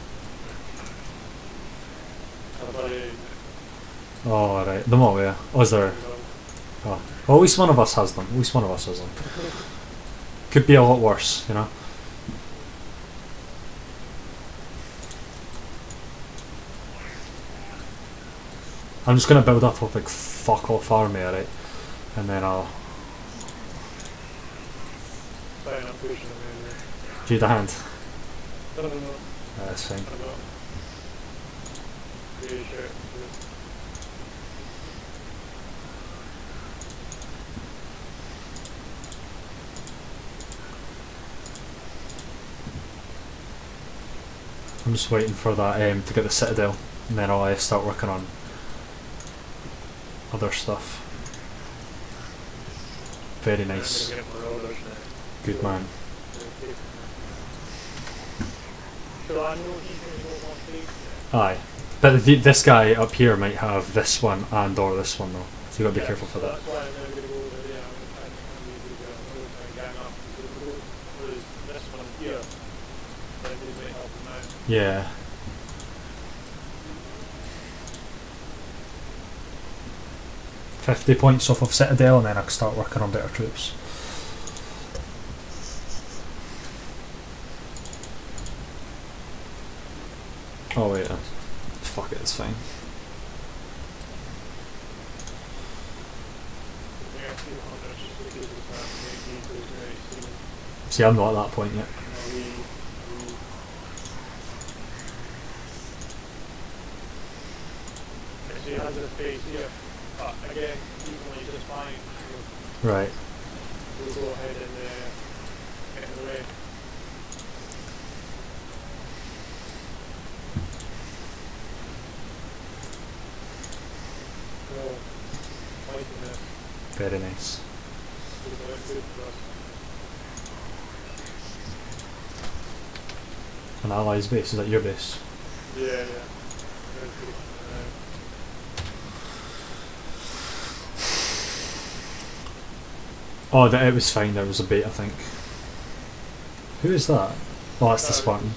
I've already... Oh, right. Them all, yeah. Oh, is there? Oh. Well, at least one of us has them. At least one of us has them. Could be a lot worse, you know? I'm just gonna build up a big fuck off army, alright? And then I'll... Sorry, I'm pushing them in there. Do you need a hand? No. That's fine. I'm not. Really sure. I'm just waiting for that to get the citadel, and then I'll start working on other stuff. Very nice. Good man. So I know he's going to go one place. Aye. But this guy up here might have this one and or this one though, so you gotta be careful for that. That's why I'm going to go over there. I'm going to gang up. Whereas this one here, then they might help him out. Yeah. £50 points off of Citadel and then I can start working on better troops. Oh wait, fuck it, it's fine. See, I'm not at that point yet. So he has this base here, but again, evenly just fine. Right. We'll go ahead and get in the way. So, liking this. Very nice. Good for us. An ally's base, is that your base? Yeah. Very good. Oh, it was fine, there was a bait I think. Who is that? Oh, that's the Spartan.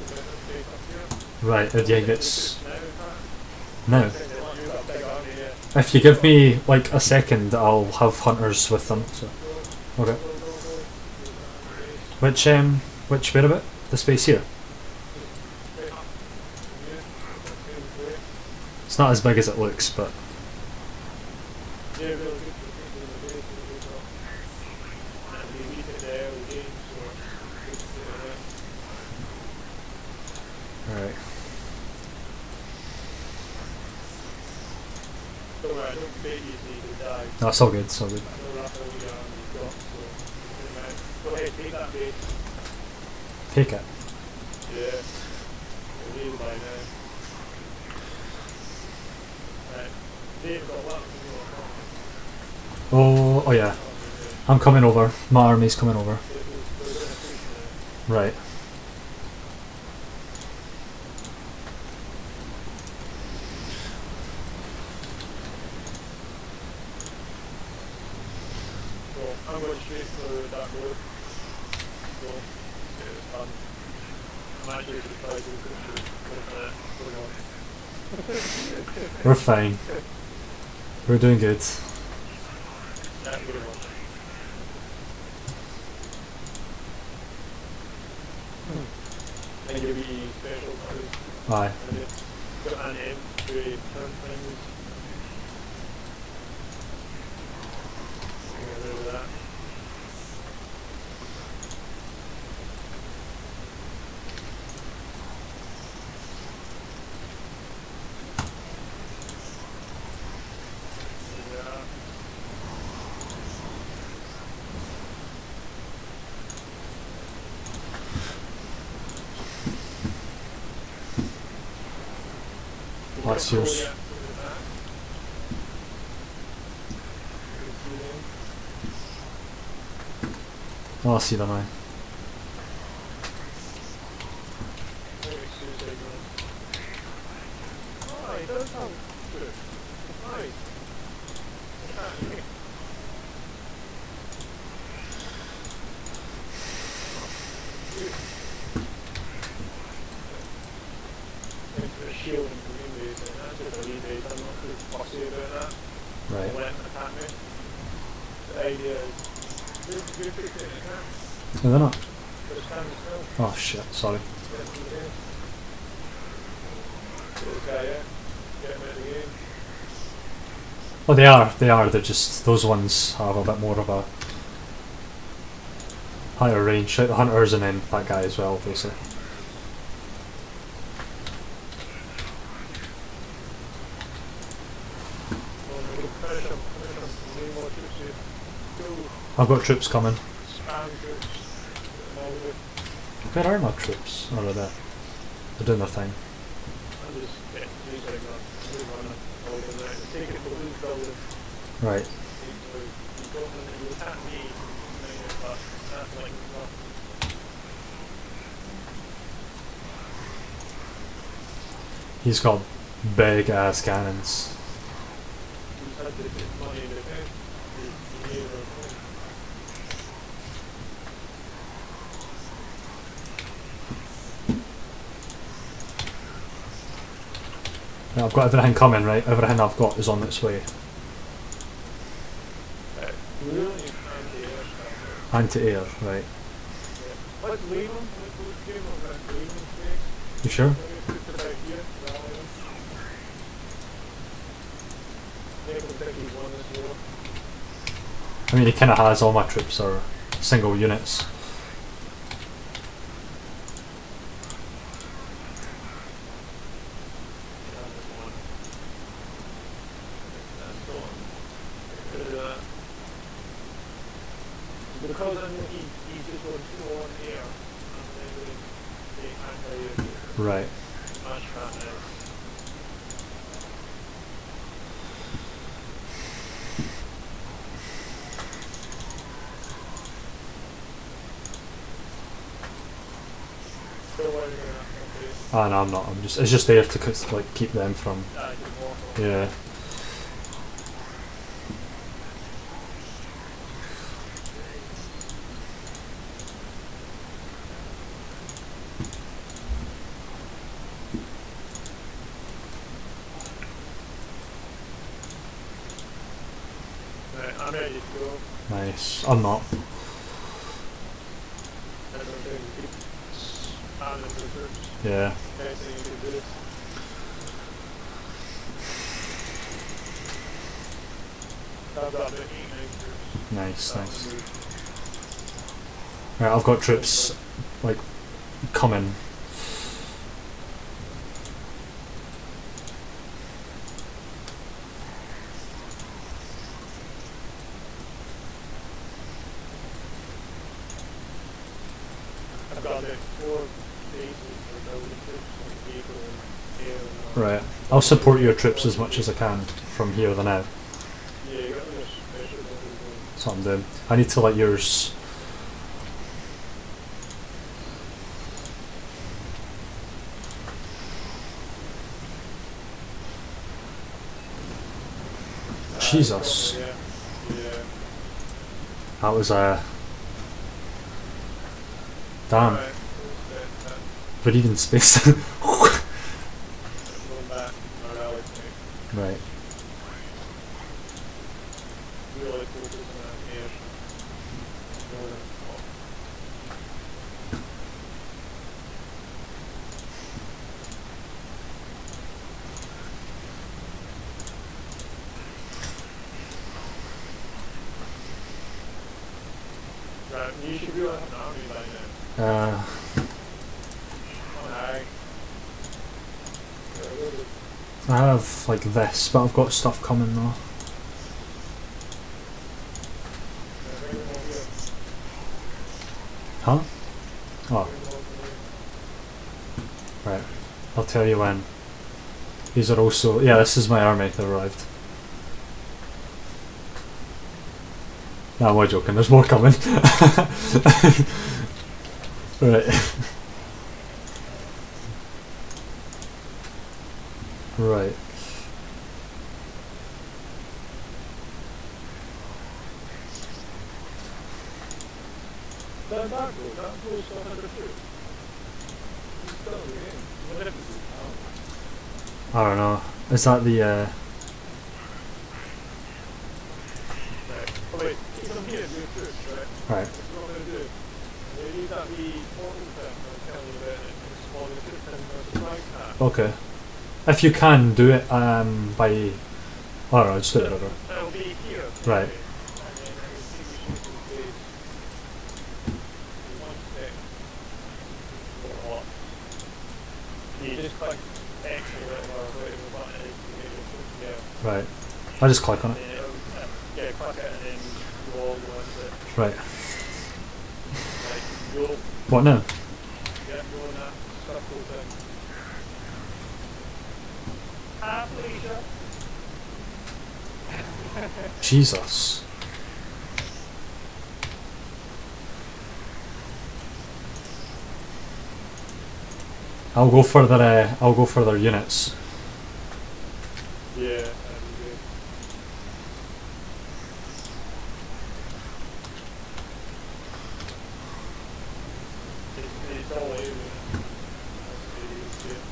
Right, do you think it's... No. If you give me like a second, I'll have hunters with them. So, okay. Which bit of it? The space here. It's not as big as it looks, but alright. No, it's all good. It's all good. Take it. Oh yeah. I'm coming over. My army's coming over. Right. I'm going straight for that road. So, it's fun. I'm actually surprised with We're fine. We're doing good. yeah, I'm good one. And you'll be special because Aye. it's got an M to turn things. Get rid of that. Yeah. That's yours. Oh, I see them now. Oh, it does sound good. Nice. Thanks for the shield and green base, and that's just a lead base. I'm not too fussy about that. Right. Let them attack me. The idea is, you're fixing it, can't No, they're not. just stand still. Oh shit. Sorry. Get from the game. Get this guy out. Get him out of the game. Oh, they are. They are. They're just those ones have a bit more of a higher range. Like the hunters and then that guy as well, obviously. Well, we can finish him. Need more troops here. Go. I've got troops coming. Spam troops. And all the Where are my troops? Oh, they're there. They're doing their thing. I'm just getting these like that. Move on and hold them there. Take it to the blue building. Right. So you go and you attack me. And then you're like, that's like, well, He's got big ass cannons. you just had to get money in the account. You need a Yeah, I've got everything coming, right? Everything I've got is on its way. really anti-air stuff. Anti-air, right. Yeah. Let's leave them. Let's give them a leaving space. You sure? Maybe put it out here. Rally them. Make them think he's won this war. I mean, he kind of has. All my troops are single units. Because I know he's just going to on air, and then they anti-air Right. smash that now. Don't worry, you're gonna have to Ah, no, I'm not. I'm just. It's just there to like keep them from. just walk off. Yeah. Right, I'm ready to go. Nice. I'm not. And I'm doing keep spamming the troops. Yeah. Best thing you can do. I've got about 8-9 troops. Nice, That'll nice. move. Right, I've got troops like coming. I've got about 4 bases for building troops on vehicle and air and all. Right. I'll support your troops as much as I can from here on out. Yeah, you got this special building going. That's what I'm doing. I need to let yours. Jesus. Yeah. Yeah. That was damn. Right. That's But even space. going back. My rally point. Right. Really focus on that air. Northern. Right, you should really have an army by now. Aye. I have like this, but I've got stuff coming though. Huh? Oh, right. I'll tell you when. These are also. Yeah, this is my army that arrived. No, I'm only joking, there's more coming. Right. Right. That goes stuff under two. It's still in the game. What if it's I don't know. Is that the Right. Oh wait, keep them here, do it first, right? right. That's what I'm going to do. They use that wee portal thing I was telling you about it, and spawn the troops in for a surprise attack. Okay. If you can do it by I don't know, just do it whatever. It'll be here. Right. And then I will see you shoot in base. One sec. What? You just click X or whatever button is to get your troops there. Right. I just click on it. And it'll, yeah, click it and then go all the way to it. Right. Like, go, What now? yeah, go in that circle thing. Ah, Felicia. Jesus. I'll go for their units. Yeah, that'd be good. It's all alien. That's the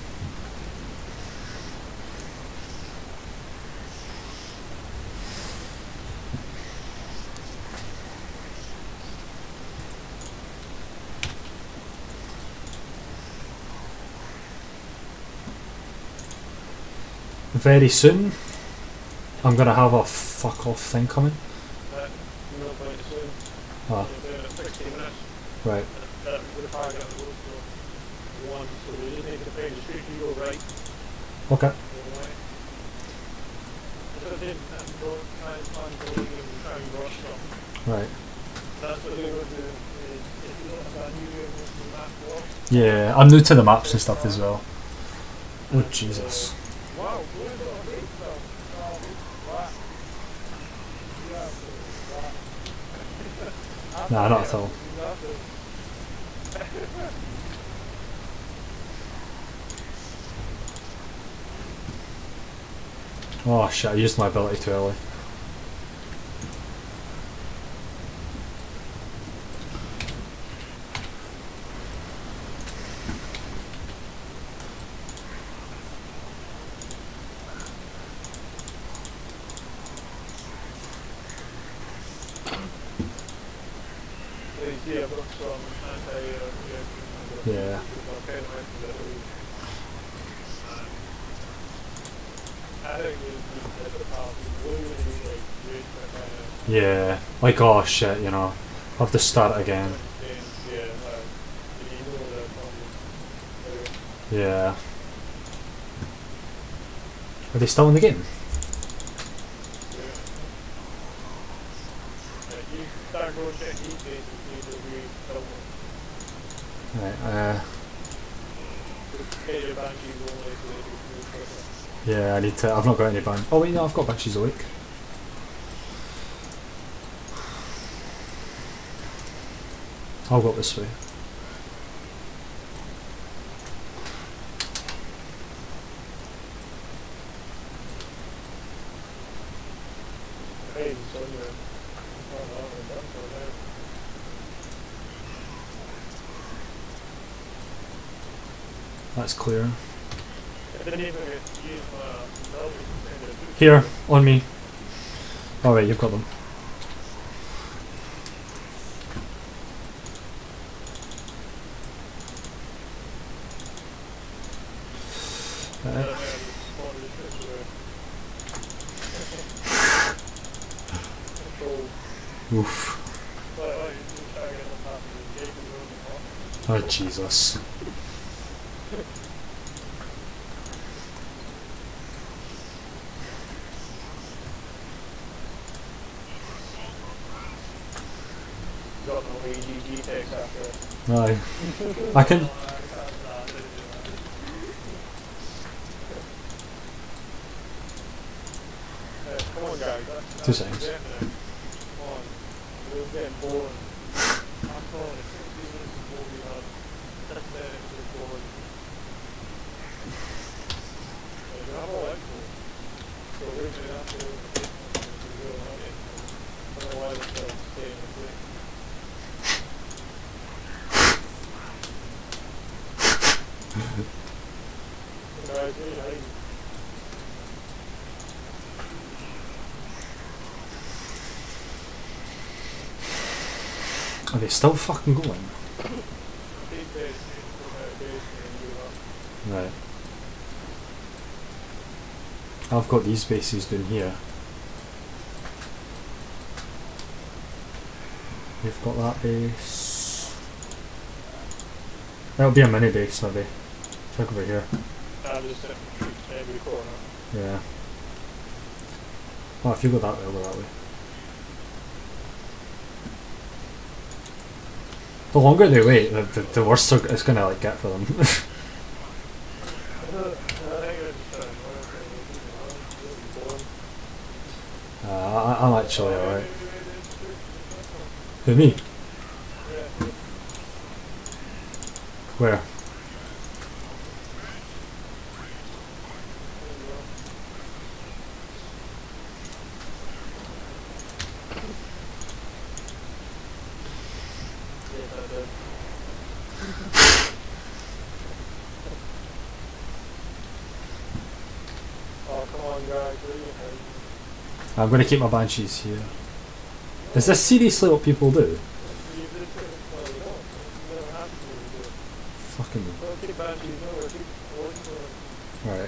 Very soon, I'm gonna have a fuck off thing coming. no point soon. Ah, You're doing it 60 minutes. right. We're probably going to go for one, so we just need to find the street you go right. Okay. Go right. So then, don't try and find the league and try and rush them. Right. That's what they're going to do. Is if you don't have that new map walk. Yeah, I'm new to the maps and stuff as well. Oh Jesus. Wow, we're going to hate them. Wow. Nah, not at all. Oh shit, I used my ability too early. see I've got some anti-air reaction. Yeah. I think the path is really like great for kind of Yeah. Like, oh shit, you know. I'll have to start again. yeah, you know that probably. Yeah. Are they still in the game? You start going check these bases and see if we still Right, get your banshees only so they can move quicker. yeah, I need to. I've not got any band. Oh, wait, no, I've got Banshees Awake. I'll go this way. Hey, so you're done for that. That's clear. I didn't even use my knowledge in the Here, on me. Oh wait, you've got them. Oof. Oh Jesus. Got no AGG text after. Aye. I can. Come on, guys. 2 seconds. Come on. We're getting bored. I'm calling it. 60 minutes before we have. That's the end of the board. You have all that cool. So we're going to have to go on it. Otherwise, it's going to stay in the place. Guys, really hiding. Are they still fucking going? Right. I've got these bases down here. We've got that base. That'll be a mini base maybe. Check over here. I'm just setting troops in every corner. Yeah. Oh, if you go that way, I'll go that way. The longer they wait, the worse it's gonna like get for them. I'm actually alright. Who, me? Where? Oh, come on, guys. I'm gonna keep my banshees here. Is this seriously what people do? Fucking. Right.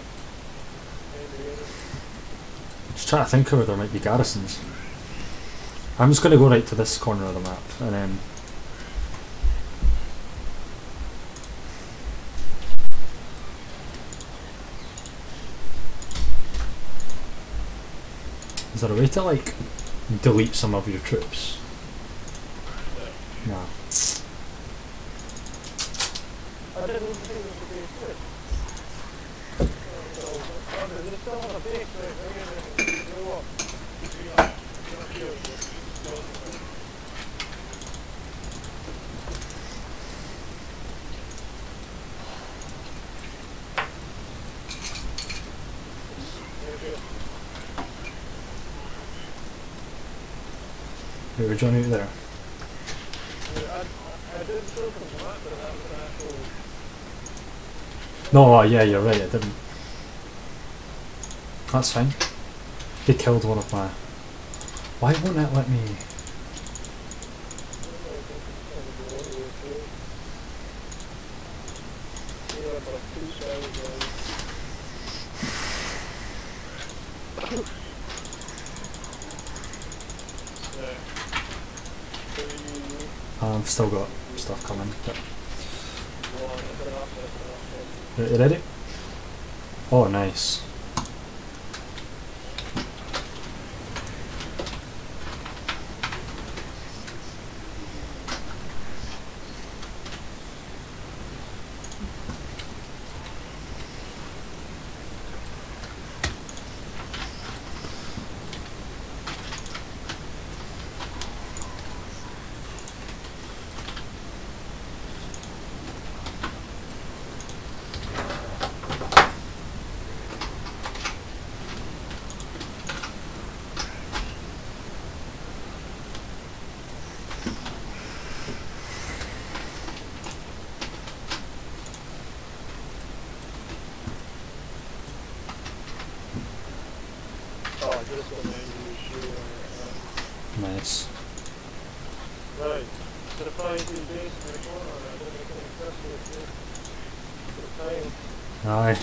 Just trying to think of where there might be garrisons. I'm just gonna go right to this corner of the map and then. Is there a way to like delete some of your troops? No. Wait, we're joining you there. No, yeah, you're right, I didn't. That's fine. They killed one of my... Why won't it let me... I've still got stuff coming. But you ready? Oh, nice. Nice. Right. So the 5 days in the corner, I don't think Aye.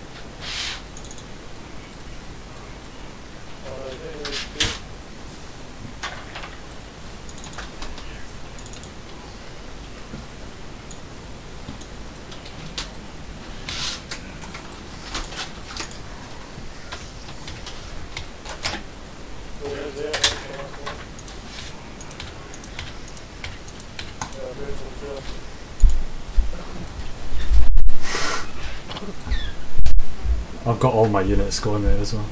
I've got all my units going there as well.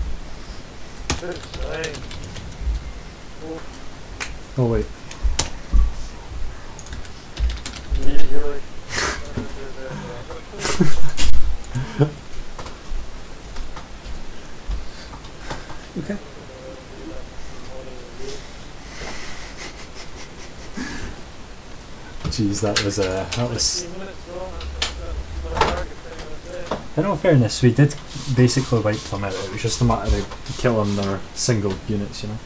Oh wait. Okay. Jeez, that was. In all fairness, we did basically wipe them out. It was just a matter of killing their single units, you know.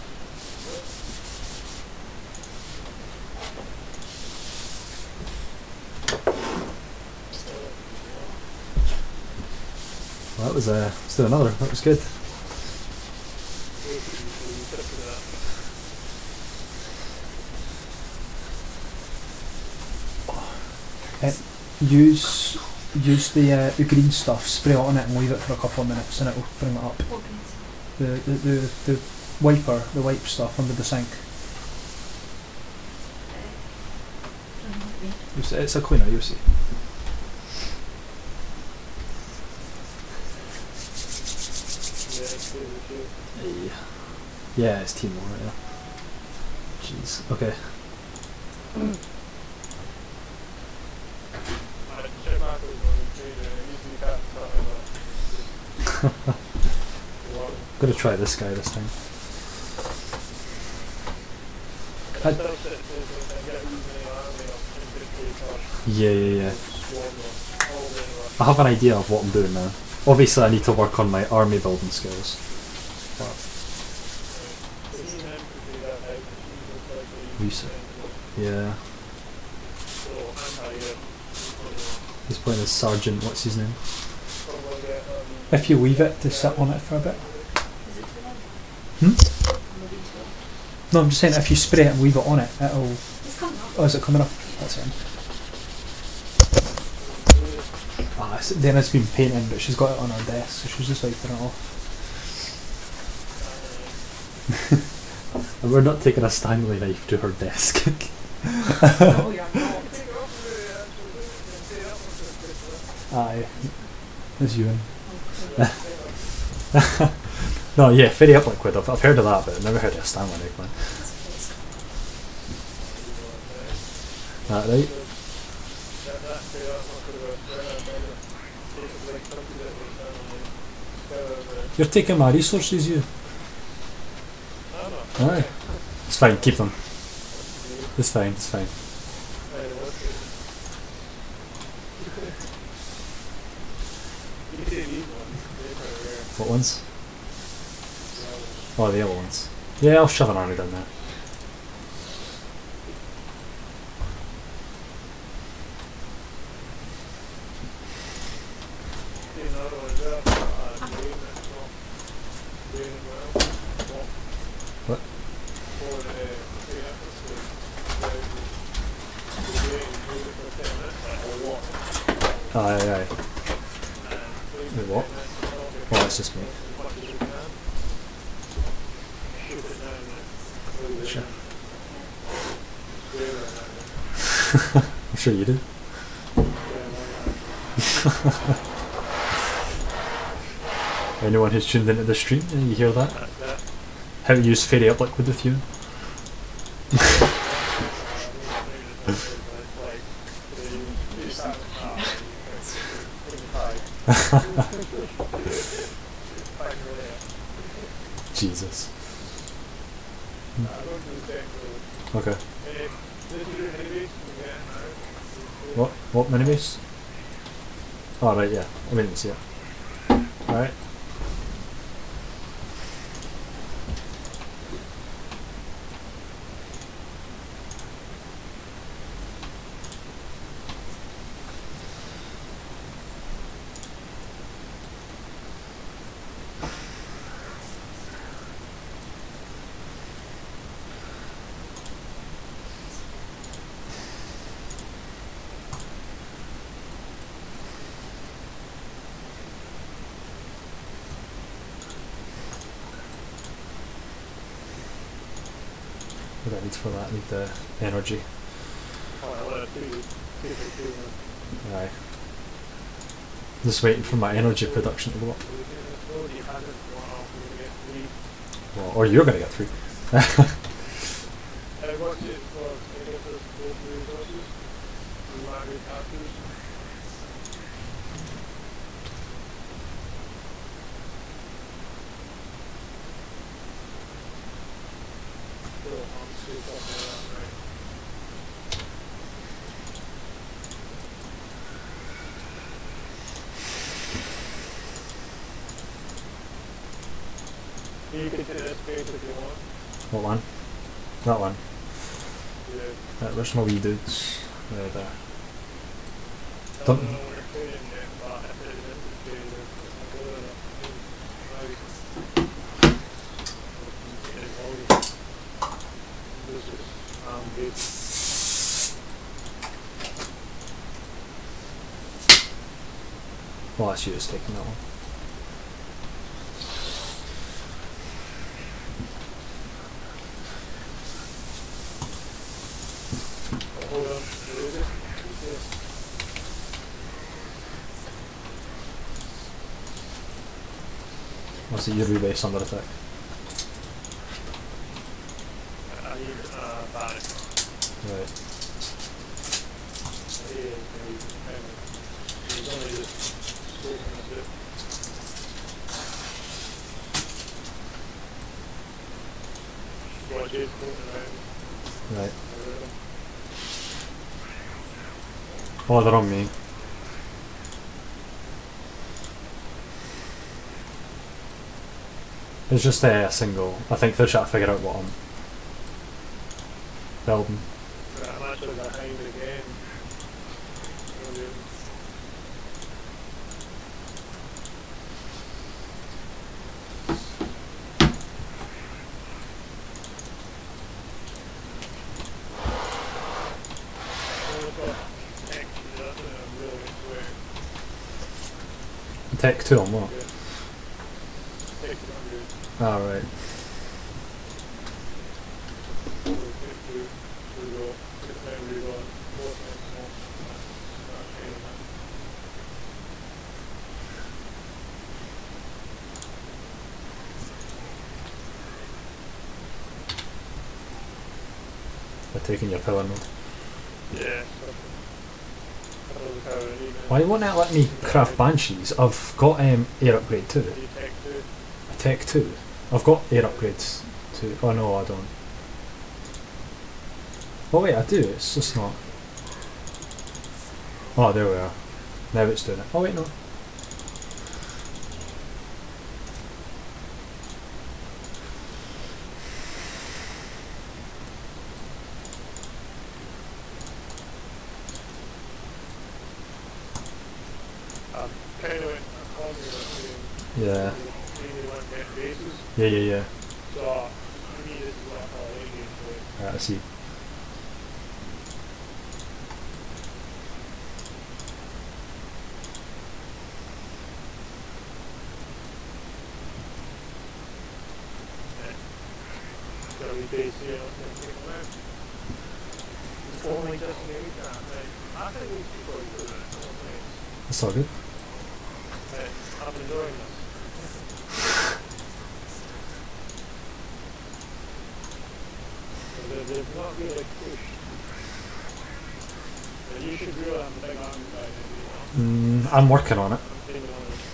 Well, that was let's do another. That was good. Use the green stuff, spray it on it and leave it for a couple of minutes and it'll bring it up. The wiper, the wipe stuff under the sink. It's a cleaner, you'll see. Yeah, it's Team War, yeah. Jeez, okay. I'm gonna try this guy this time. Yeah. I have an idea of what I'm doing now. Obviously I need to work on my army building skills. Reset. Yeah. He's playing as Sergeant, what's his name? If you leave it to sit on it for a bit. No, I'm just saying if you spray it and leave it on it, it'll... Oh, is it coming up? That's it. Dana's been painting, but she's got it on her desk, so she's just wiping it off. And we're not taking a Stanley knife to her desk. Aye. As you in. No, yeah, Fairy Up Liquid, I've heard of that, but I've never heard of a Stanley knife, man. That right? You're taking my resources, you. Aye. It's fine, keep them. It's fine, it's fine. What ones? Oh, the yellow ones. Yeah, I'll shove an army down there. What? Aye, aye. Wait, what? Oh, it's just me. Sure. I'm sure you do. Anyone who's tuned into the stream, you hear that? How to use Fairy Up Liquid with you? Jesus. Okay. What minibase? Oh right, yeah. I didn't see it. Alright. What do I need for that? I need the energy. Aye. Just waiting for my energy production to go up. Well, or you're gonna get through. You can take this page if you want. What one? That one. Yeah. Right, where's my wee dudes? There. I Don't. don't know where you're putting it, but if it is interesting, this is good. Well, that's you that's taking that one. Hold on. What's the UV base under attack? I need battery. Right. He's only just scoping a bit. Watch it, scoping around. Right. Oh, they're on me. It's just a single. I think they're trying to figure out what I'm building. I'm actually behind again. Tech 2 on what? Ah, right. They're taking your power node. Yeah. Why won't it let me craft banshees? I've got air upgrade 2. Tech 2. I've got air upgrades 2. Oh no, I don't. Oh wait, I do. It's just not. Oh, there we are. Now it's doing it. Oh wait, no. Yeah. Yeah, yeah, yeah. So, for me, this is what I call a late game play. Right, I see. So we base here, let's take a look. It's only just new that, like, I think these people are doing it, so nice. That's all good. I'm enjoying this. They've not really pushed. You should really have a big arm guy, maybe. I'm working on it. I'm thinking on it.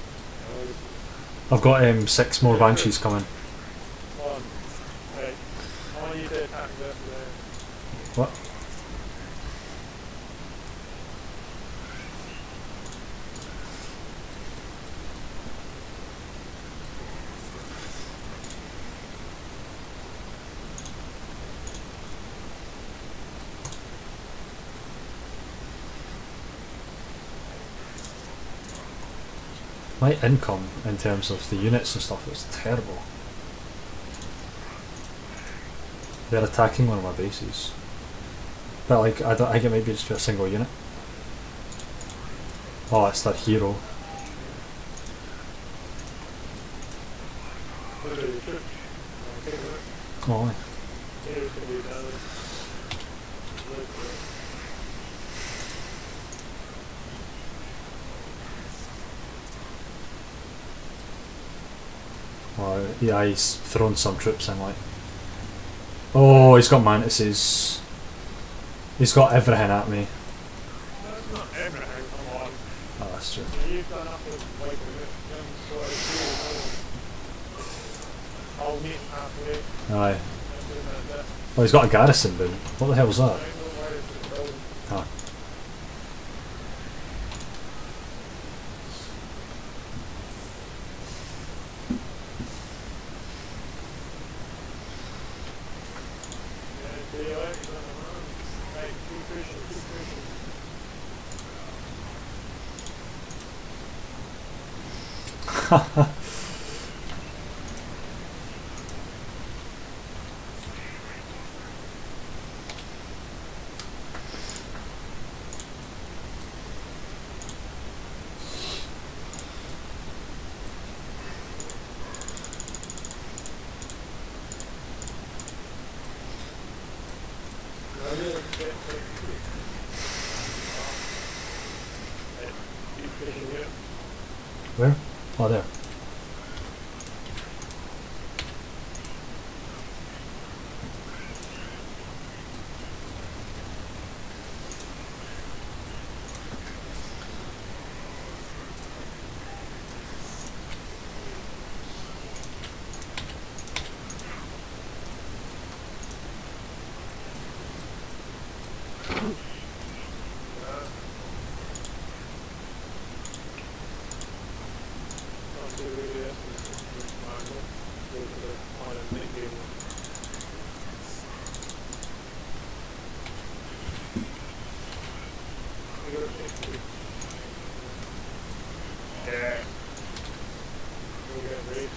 I've got 6 more banshees coming. On. Right. I want you to attack this there. What? My income in terms of the units and stuff is terrible. They're attacking one of my bases. But like, I think it might be just a single unit. Oh, it's that hero. Look at your troops. Take a look. Oh, Here's going to be better. Look at it. oh, yeah, he's thrown some troops in like. Oh, he's got mantises. He's got everything at me. That's not everything, come on. Oh, that's true. You've done up with like a I'll meet halfway. Aye. And do that bit. Oh, he's got a garrison built. What the hell's that? I don't know where it's been building. Ah. Yeah, do you like it? Right, keep pushing, keep pushing. I really get like right, keep pushing it. Where? Oh, there. I'll do this and Marvel. Go to the on a mini game. Yeah. We'll get race.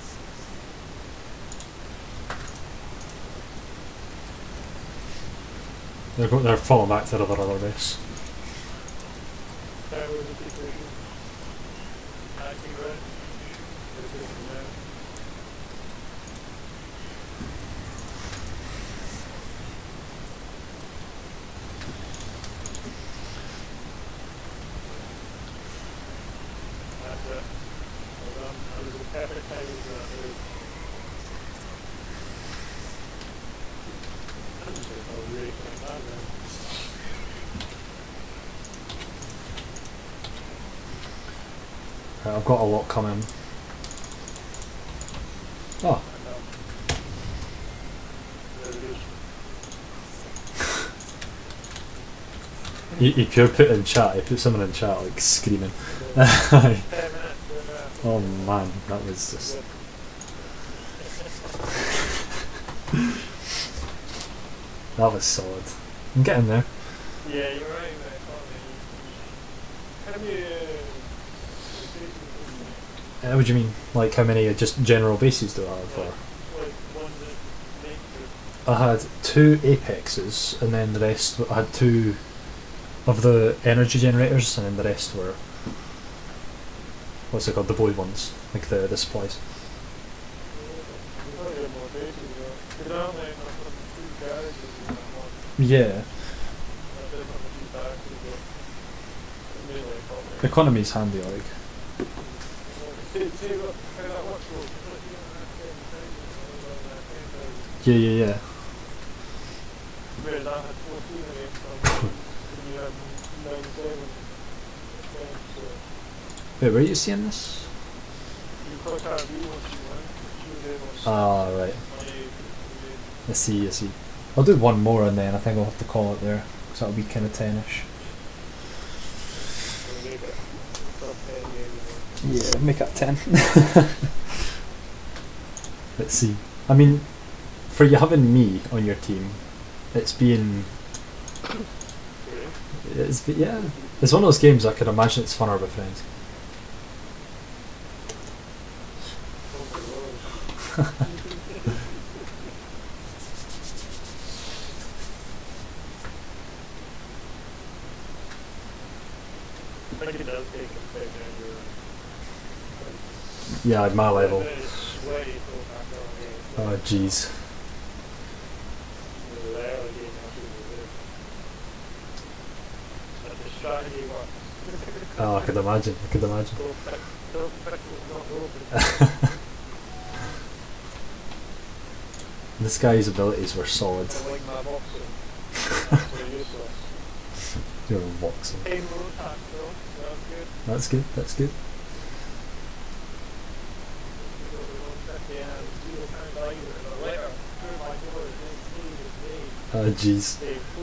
They're falling back to their other base. That was a situation. I think that. That's it. Hold on. That was a perfect timing for that move. I'm just going to really like that now. Right, I've got a lot coming. Oh, he pure put in chat. He put someone in chat like screaming. Oh man, that was just. That was solid. I'm getting there. Yeah, you're right, mate. Have you What do you mean? Like how many just general bases do I have? Or? Like one that makes it. I had 2 apexes, and then the rest. I had 2 of the energy generators, and then the rest were what's it called? The boy ones, like the supplies. Yeah, the economy's handy, like. Yeah, yeah, yeah. Wait, where are you seeing this? Ah, right. I see, I see. I'll do one more and then I think I'll have to call it there, because that'll be kind of 10ish. Yeah, make it 10. Let's see. I mean, for you having me on your team, it's been... yeah, it's one of those games I could imagine it's funner with friends. Yeah, at my level. Oh, jeez. Oh, I could imagine. I could imagine. This guy's abilities were solid. You're voxel. That's good. That's good. Oh, jeez.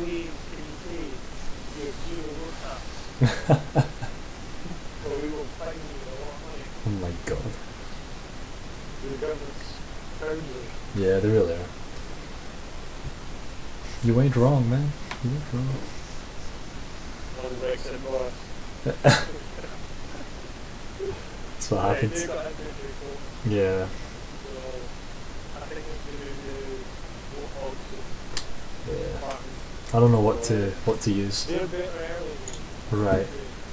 Oh my god. Yeah, they really are. You ain't wrong, man. You ain't wrong. That's what happens. Yeah. Yeah. I don't know what to use. Right.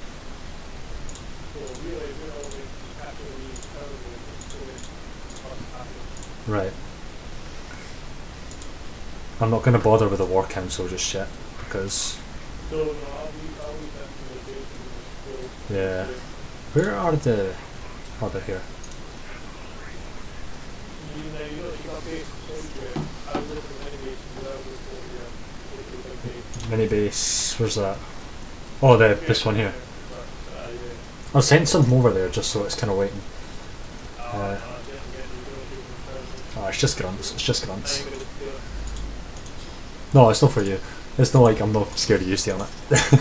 Right. I'm not going to bother with the War Council just yet, because... yeah. Where are the... oh, they're here. Mini base, where's that? Oh, this one here. I'll send some over there just so it's kind of waiting. Oh, it's just grunts, it's just grunts. No, it's not for you. It's not like I'm not scared of you stealing it.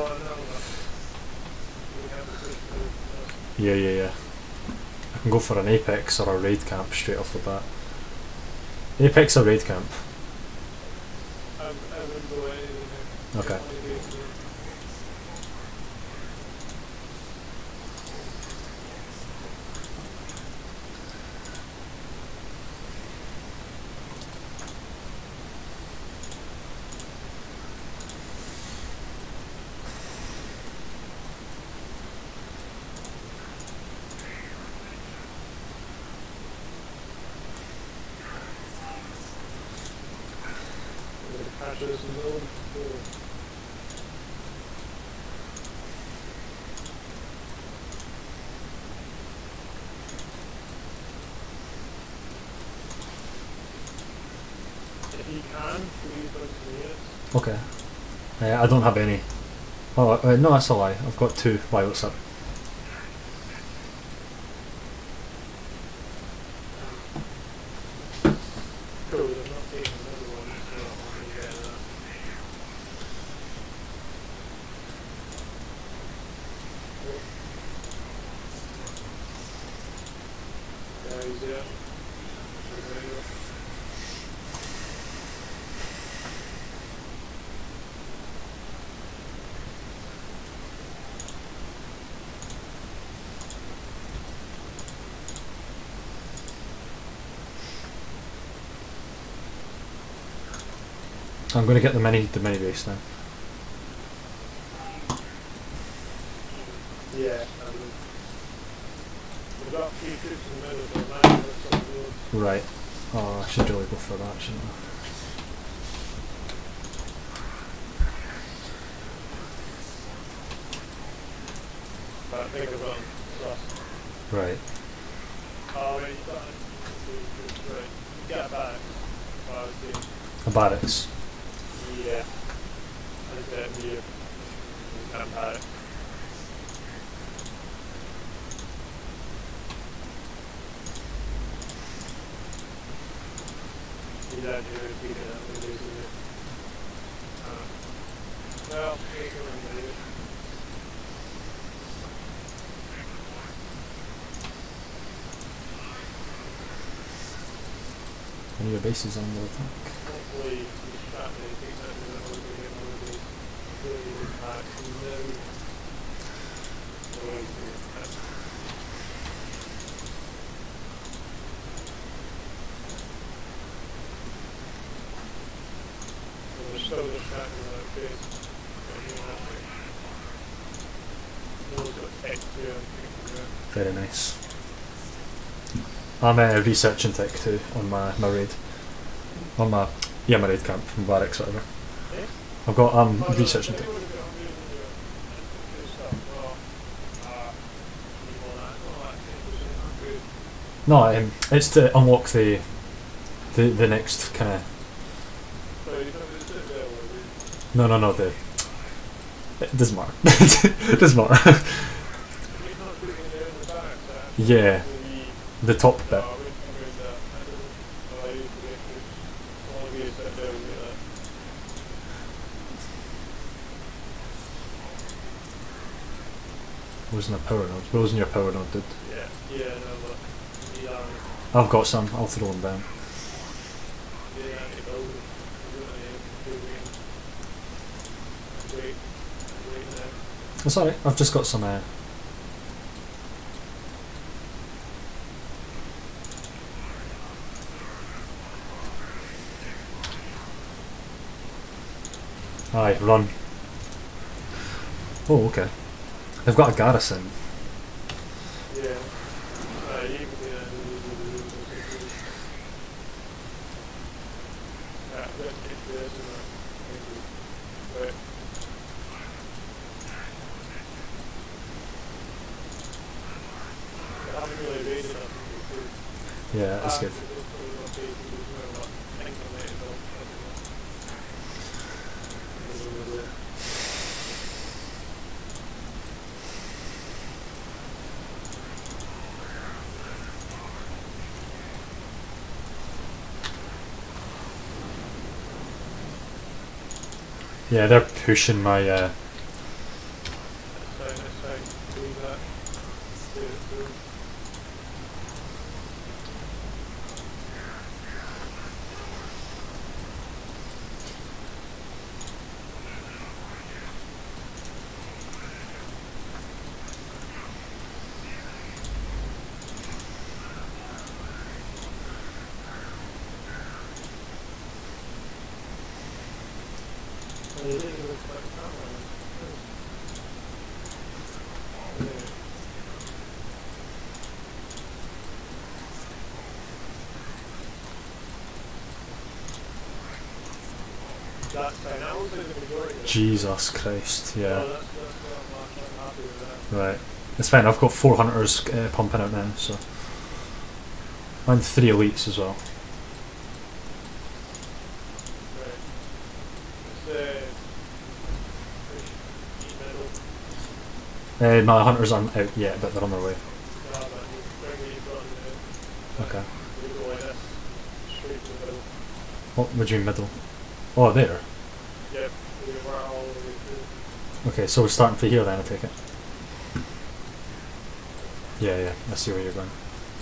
Yeah, yeah, yeah. I can go for an Apex or a raid camp straight off the bat. Apex or raid camp? Okay. Okay. I don't have any. Oh, no, that's a lie. I've got 2. Why, what's up? I'm going to get the mini base now. Yeah, we've got a few troops in the middle, so now there's some roads. Right. Oh, I should really go for that, shouldn't I? But I think I've got plus. Right. Oh, wait, you've got right. Get a barracks. What I was doing. A barracks. Yeah. I said you got a barracks. He's actually repeating that when he's in it. Well, here's the one there. One of your bases on the attack. Hopefully, he's trying to take that to the other game one of these really impacts and then going to attack. So we're still just tracking that base. Those got tech too, I'm thinking. Very nice. I'm researching tech 2 on my raid. On my raid camp from barracks, whatever. Eh? I've got researching tech. No, it's to unlock the next kind of. No, it doesn't matter. It doesn't matter. Yeah, the top bit. Wasn't a power node. Wasn't your power node, dude? Yeah, no, but I've got some. I'll throw them down. That's alright. I've just got some. Aye, run. Oh, okay. They've got a garrison. Yeah. You can do that. Let's get this and right. I haven't really raised enough. Yeah, that's good. Yeah, they're pushing my. Jesus Christ, yeah. Right. It's fine, I've got 4 hunters pumping out now, so. And 3 elites as well. My hunters aren't out yet, but they're on their way. Okay. What would you mean middle? Oh, there. Okay, so we're starting from here then, I take it. Yeah, I see where you're going.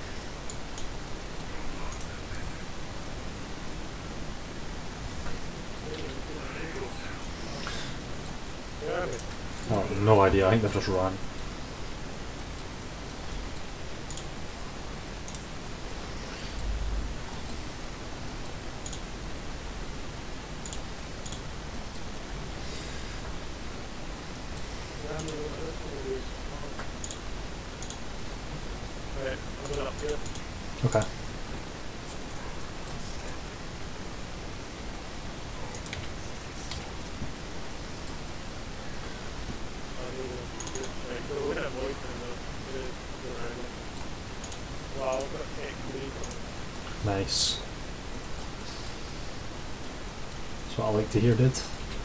Oh, no idea, I think they've just run. Right, I'm going up here. Okay. Right, so we're going to avoid them though. Wow, I've got a tech lead on. Nice. That's what I like to hear, dude.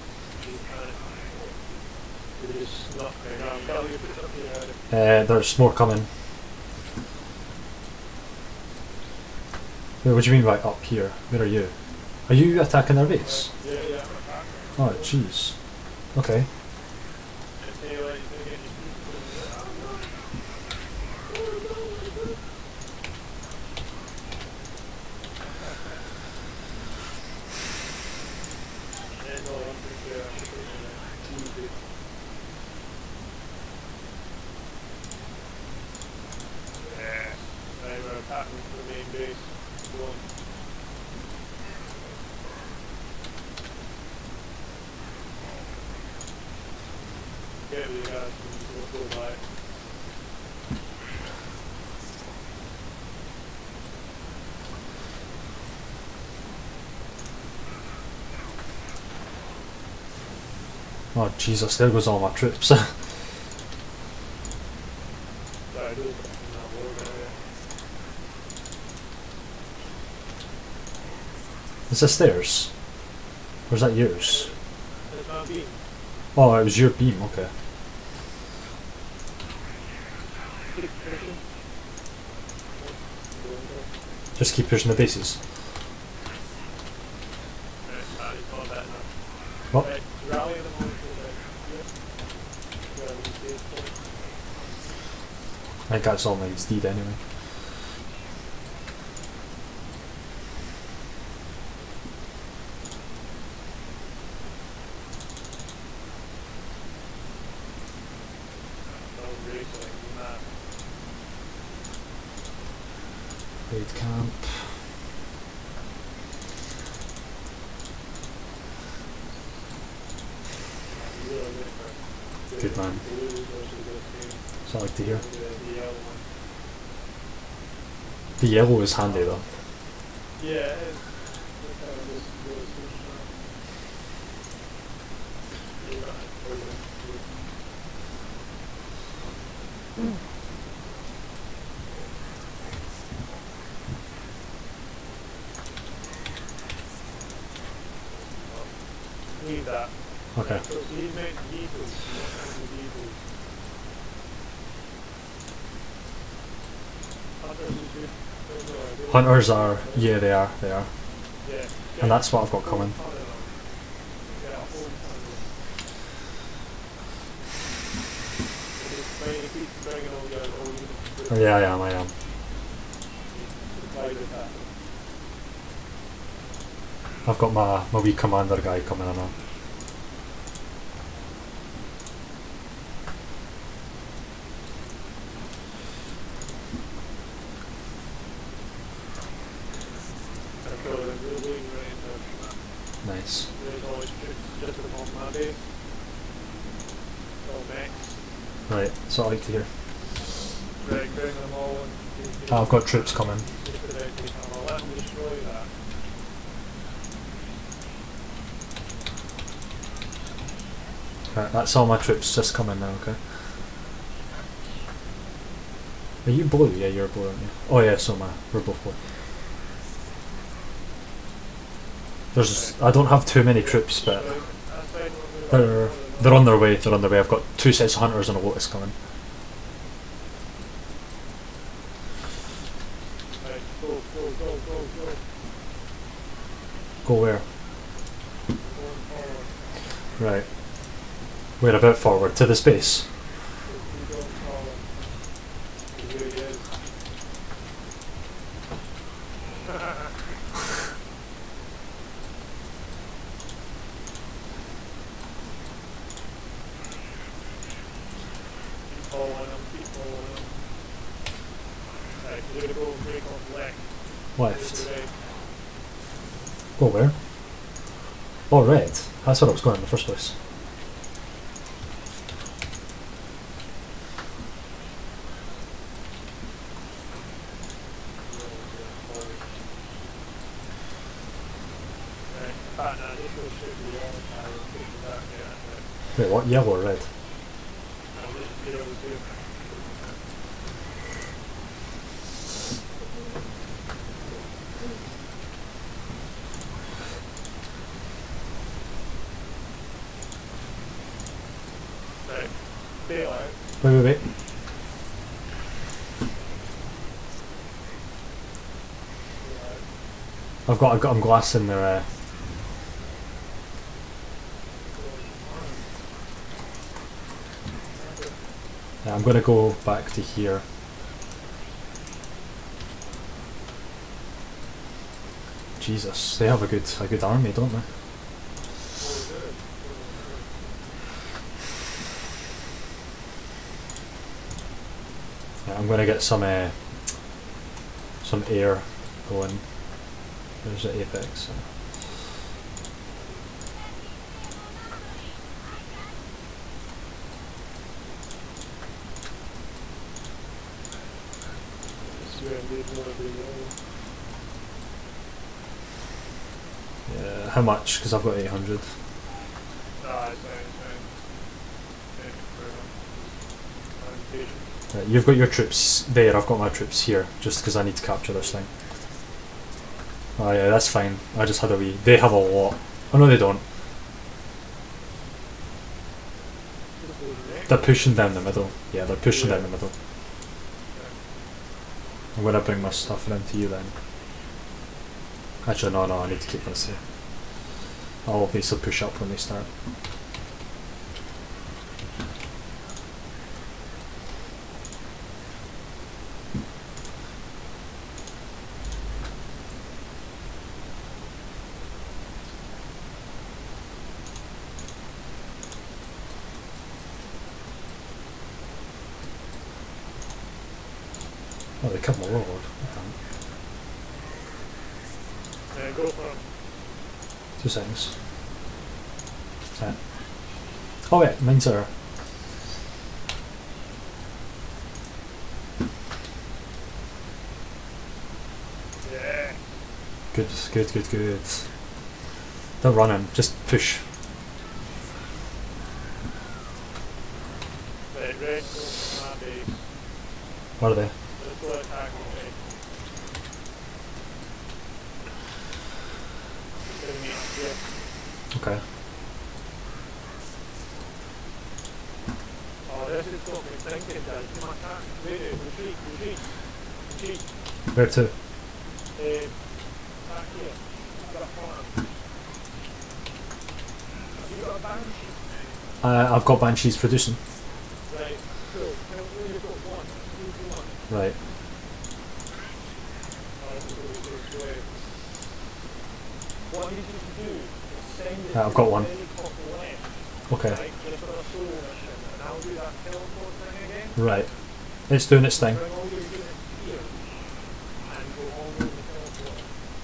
There's more coming. Wait, what do you mean by up here? Where are you? Are you attacking their base? Yeah, yeah. Oh, jeez. Okay. Oh Jesus, there goes all my troops. Is this theirs? Or is that yours? Oh, it was your beam, okay. Just keep pushing the bases. What? I think that's all my XD anyway. Raid camp. Good man. That's what I like to hear. The yellow is handy though. Yeah. Leave that. Okay. So he's made diesels. Hunters are, yeah, they are. Yeah. And that's what I've got coming. Oh, yeah, I am. I've got my wee commander guy coming in now. Nice. Right, that's what I like to hear. I've got troops coming. Right, that's all my troops just coming now, okay? Are you blue? Yeah, you're blue, aren't you? Oh yeah, so we're both blue. I don't have too many troops, but they're on their way. They're on their way. I've got 2 sets of hunters and a Lotus coming. Go where? Right. We're a bit forward to the space. Left. Go where? Oh, red. That's where I was going in the first place. Ah, no, this will shoot the wall. I will take it back there. Wait, what? Yellow or red? I'll just be able to. Right. Bail out. Wait. I've got I'm glassing there. Yeah, I'm gonna go back to here. Jesus, they have a good army, don't they? Yeah, I'm gonna get some air going. There's the apex. Yeah, how much? Because I've got 800. Right, you've got your troops there, I've got my troops here, just because I need to capture this thing. Oh yeah, that's fine. I just had a wee... They have a lot. Oh no, they don't. They're pushing down the middle. Yeah, they're pushing down the middle. I'm gonna bring my stuff around to you then. Actually, no, I need to keep this here. I'll obviously push up when they start. Oh, they cut my lord. Go for him. 2 seconds. Oh yeah, mine's are. Yeah. Good. Don't run him, just push. Right, red goes from that base. Where are they? Let's go attack the base. Gonna meet up here. Okay. Oh, this is got me thinking, guys. Too much attack. Retreat. Where to? Back here. Got a farm. Have you got a banshee? I've got banshees producing. Right, cool. Now we only got one. Who's one? Right. What I need you to do is send it I've got one. to the top left. Okay. Right, just on a solo mission, and I'll do that teleport thing again. Right. It's doing its thing. Bring all your units here, and go all over the teleport.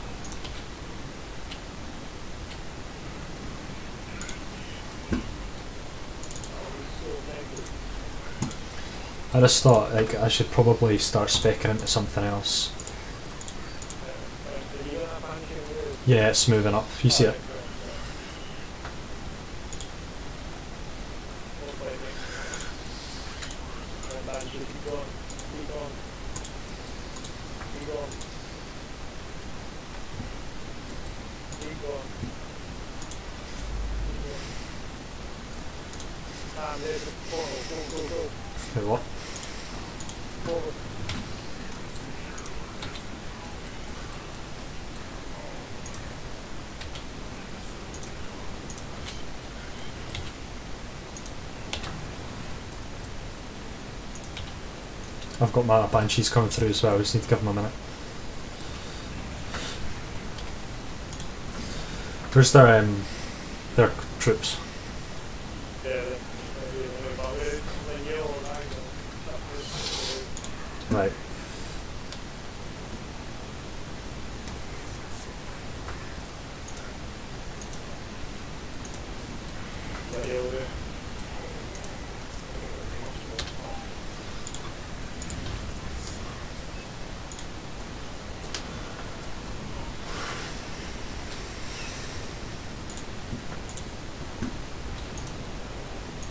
That'll be so effective. I just thought like I should probably start speccing into something else. Did you get that banshee over there? Yeah, it's moving up. You see it? Wait, what? I've got my banshees coming through as well. I just need to give them a minute. Where's their troops? Right.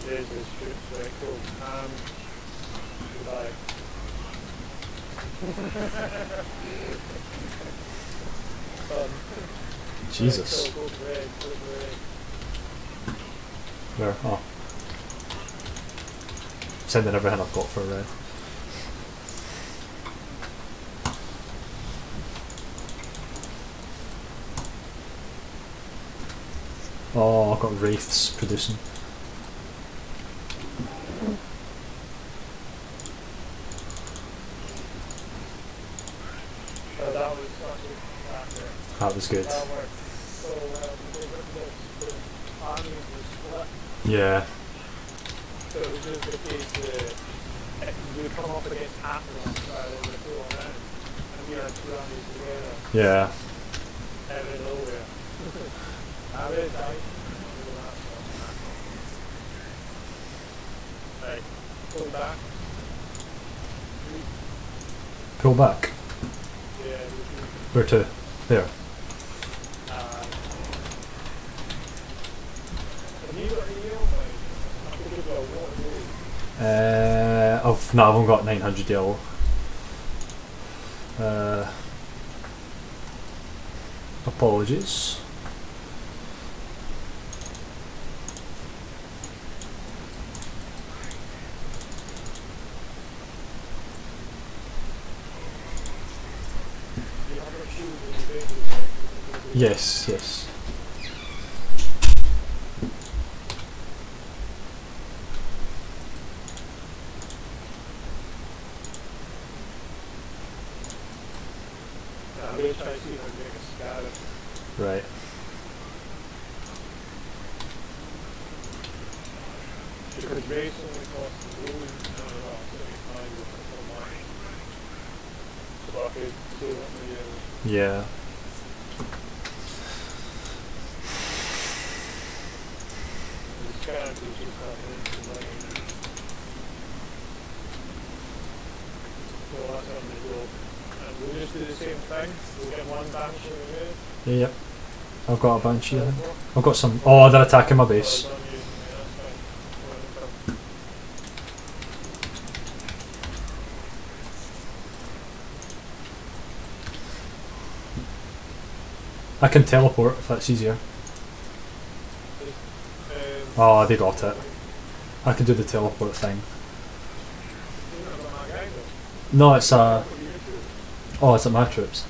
There's this shit, very cool. Goodbye. Jesus. Go to red, go to red. Where? Oh. Sending everything I've got for red. Oh, I've got wraiths producing. That was actually accurate. That was good. That worked so well. The armies were split. Yeah. So it was just the case that if you would come up against half of them rather than the full amount. And we had two armies together. Yeah. Out of nowhere. I really died. Right. Go back. Pull back. Yeah, we Where to? There. have you got any yellow money? I think you've got one, No, I haven't got 900 yellow. Apologies. you have a shoes in the bases, right? Yes, yes. I'm going to try to see if I can make a scatter. Right. Because race only costs the room about 75 or something. So I could see what the Yeah. scatter is just happening to money. So that's how I'm going to go. And we'll just do the same thing. We'll get one banshee in the red. Yep. I've got a banshee. I think. I've got some. Oh, they're attacking my base. Well done, you. Yeah, that's fine. I can teleport if that's easier. Oh, they got it. I can do the teleport thing. No, it's Oh, it's at my troops.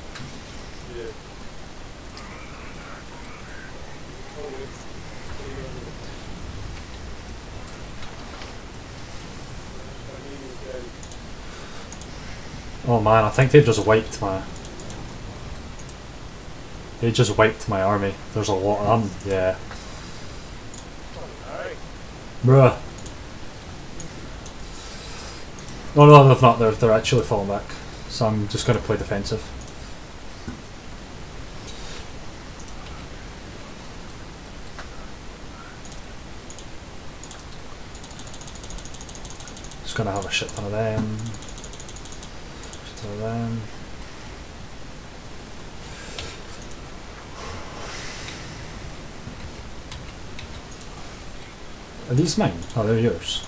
Oh man, I think they've just wiped my. They just wiped my army. There's a lot of them. Yeah. Bruh. Oh no, they've not. They're actually falling back. So I'm just going to play defensive. Just going to have a shit ton of them. Shit ton of them. Are these mine? Oh, they're yours.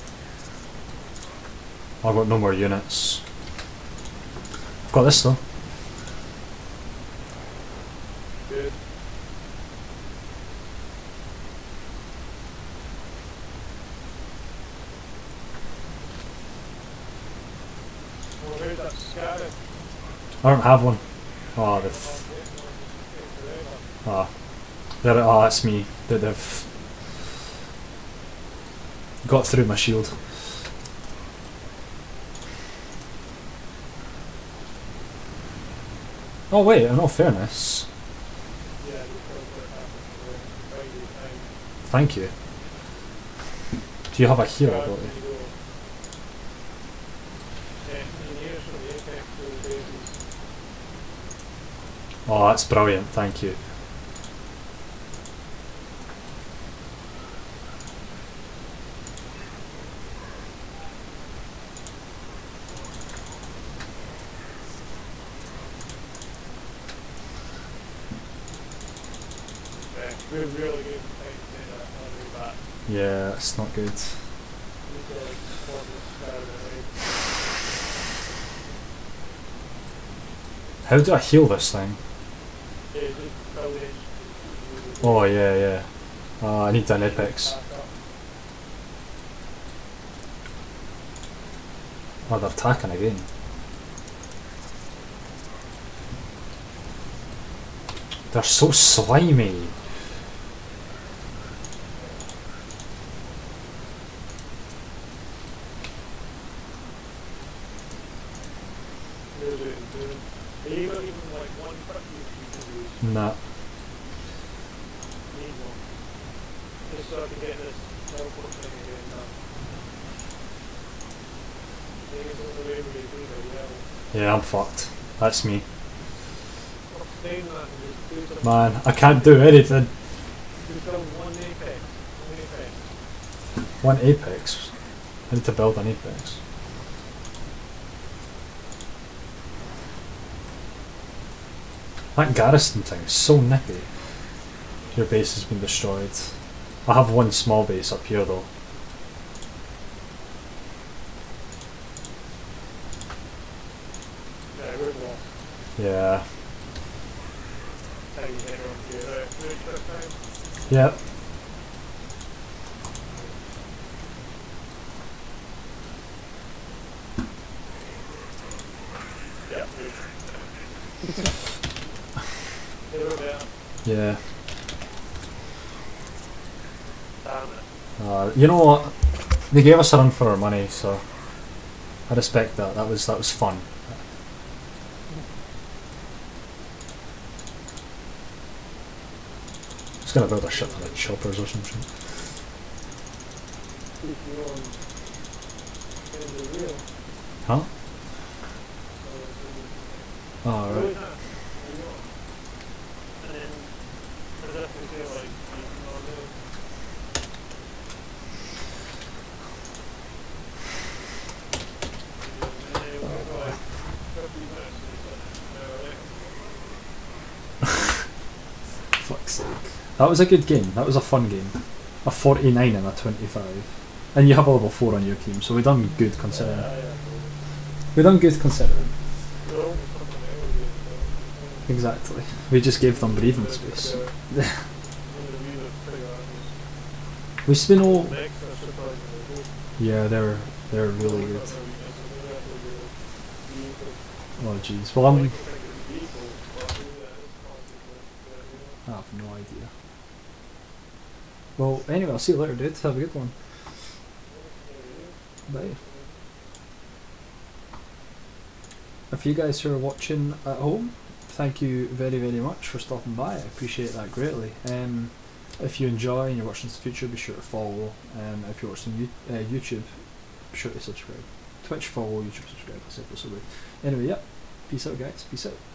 I've got no more units. I've got this though. Good. Well, where's that scatter? I don't have one. Oh, they've. Ah. Oh, that's me. They've got through my shield. Oh wait, in all fairness. Thank you. Do you have a hero, don't you? Oh, that's brilliant, thank you. We're really good at that. back. Yeah, it's not good. How do I heal this thing? Oh yeah, yeah. I need an Apex. Oh, they're attacking again. They're so slimy. Nah. Just so I can get this teleport thing again now. Yeah, I'm fucked. That's me. Man, I can't do anything. One Apex? I need to build an Apex. That garrison thing is so nippy. Your base has been destroyed. I have one small base up here though. Yeah. Yep. Yeah. You know what? They gave us a run for our money, so I respect that. That was fun. I was gonna build a shit ton of choppers or some shit. Huh? Oh, right. Fuck's sake. That was a good game. That was a fun game. A 49 and a 25. And you have a level 4 on your team, so we done good considering. We done good considering. Exactly. We just gave them breathing space. We spin all. Yeah, they're really good. Oh jeez. Well, I have no idea. Well, anyway, I'll see you later, dude. Have a good one. Bye. If you guys who are watching at home, thank you very much for stopping by. I appreciate that greatly. If you enjoy and you're watching this in the future, be sure to follow. If you're watching YouTube, be sure to subscribe. Twitch, follow, YouTube, subscribe. That's it. Anyway, yeah. Peace out, guys. Peace out.